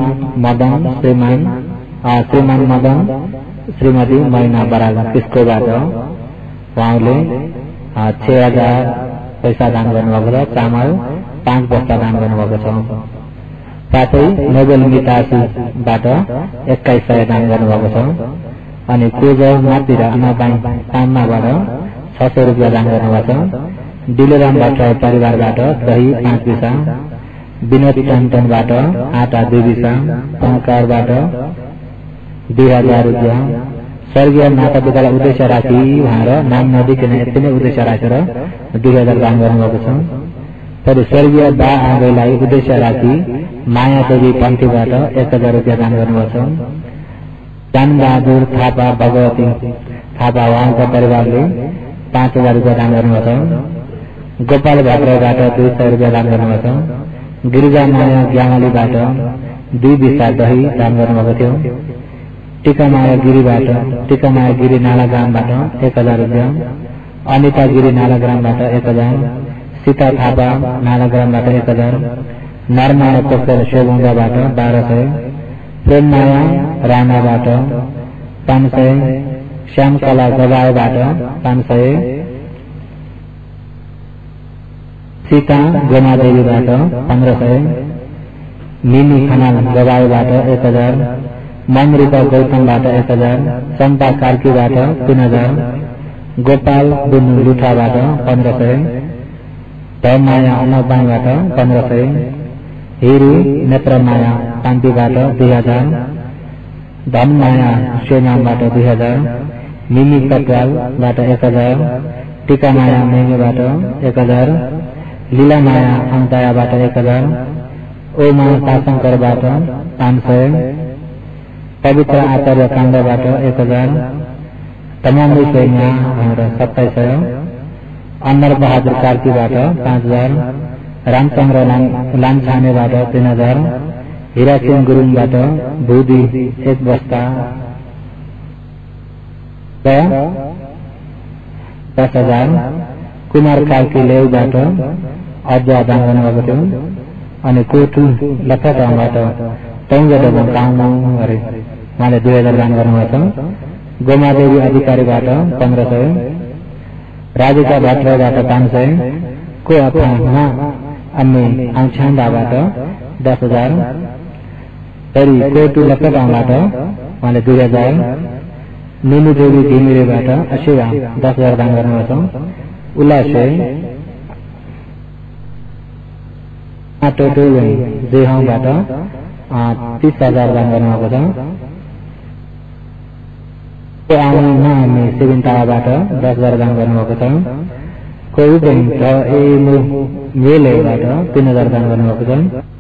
मदन श्रीमती मैना बराल त्यसकोबाट उहाँले 6,000 पैसा दान गर्नुभएको छ चामल 5 बस्ता दान गर्नुभएको छ साथै नोबेल मितासुबाट 2100 दान गर्नुभएको छ अनि कोज माती र आमाबाई तामाबाट 600 रुपियाँ दान गर्नुभएको छ दिलराम भट्टराई परिवारबाट दही 5 पिसा विनोद चन्दनबाट आटा 2 पिसा पङ्कारबाट 2000 रुपियाँ स्वर्गीय माता पितालाई उद्देश्य राखी उहाँहरू नाम नदिकन यति नै उद्देश्य राखेर 2000 दान गर्नुभएको छ फेरि स्वर्गीय बा आगैलाई उद्देश्य राखी माया देवी पन्थीबाट 1000 रुपियाँ दान गर्नुभएको छ चानबहादुर थापा भगवती थापा उहाँका परिवारले 5,000 रुपियाँ दान गर्नुभएको छ। गोपाल भाद्रबाट 200 रुपियाँ दान गर्नुभएको छ। गिरिजा माया ज्ञानलीबाट 2 बिसा दही दान गर्नुभएको थियो। टिकामाया गिरी नालाग्रामबाट 1000 रुपियाँ। अनिता गिरी नालाग्रामबाट 1000। सीता थापा नालाग्रामबाट 1000। नरमाया पोखर शेबुङ्गाबाट 1200। प्रेममाया राणाबाट 500। श्यामकला गवाईबाट 500। सीता गोमादेवीबाट 1500। मिनी खनाल गवाईबाट 1000। ममृता गौतमबाट 1000। चम्पा कार्कीबाट 3000। गोपाल बुनु लुठाबाट 1500। धमाया अनबाईबाट 1500। हिरू नेत्रमाया कान्तिबाट 2000। धनमाया सेनामबाट 2000। मिमी कटवालबाट 1000। टिकामाया मेघेबाट 1000। लीलामाया अन्तयाबाट 1000। ओमा पाशङ्करबाट 500। पवित्र आचार्य काण्डबाट 1000। तमामु सैन्य 2700। अन्नर बहादुर कार्कीबाट 5000। रामचन्द्र लान्छानेबाट 3000। हिरासिंह गुरुङबाट भूदी 1 बस्ता 10,000। कुमार कार्की लेउबाट अदुवा दान गर्नुभएको थियो। अनि कोटु लखटाबाट 14 गाउँ गरे उहाँले 2000 दान गर्नुभएको छ। गोमादेवी अधिकारीबाट 1500। राधिका भट्टराईबाट 500। को अपना अन्य आउँछान्दाबाट 10,000। फेरि कोटु लखटाबाट उहाँले 2000। नुनुदेवी घिमिरेबाट 10,000 दान गर्नुभएको छ। उल्लासे टोटो देहबाट 30,000 दान गर्नुभएको छ। हामी सिबिन्ताबाट 10,000 दान गर्नुभएको छ। कोही मेलेबाट 3,000 दान गर्नुभएको छ।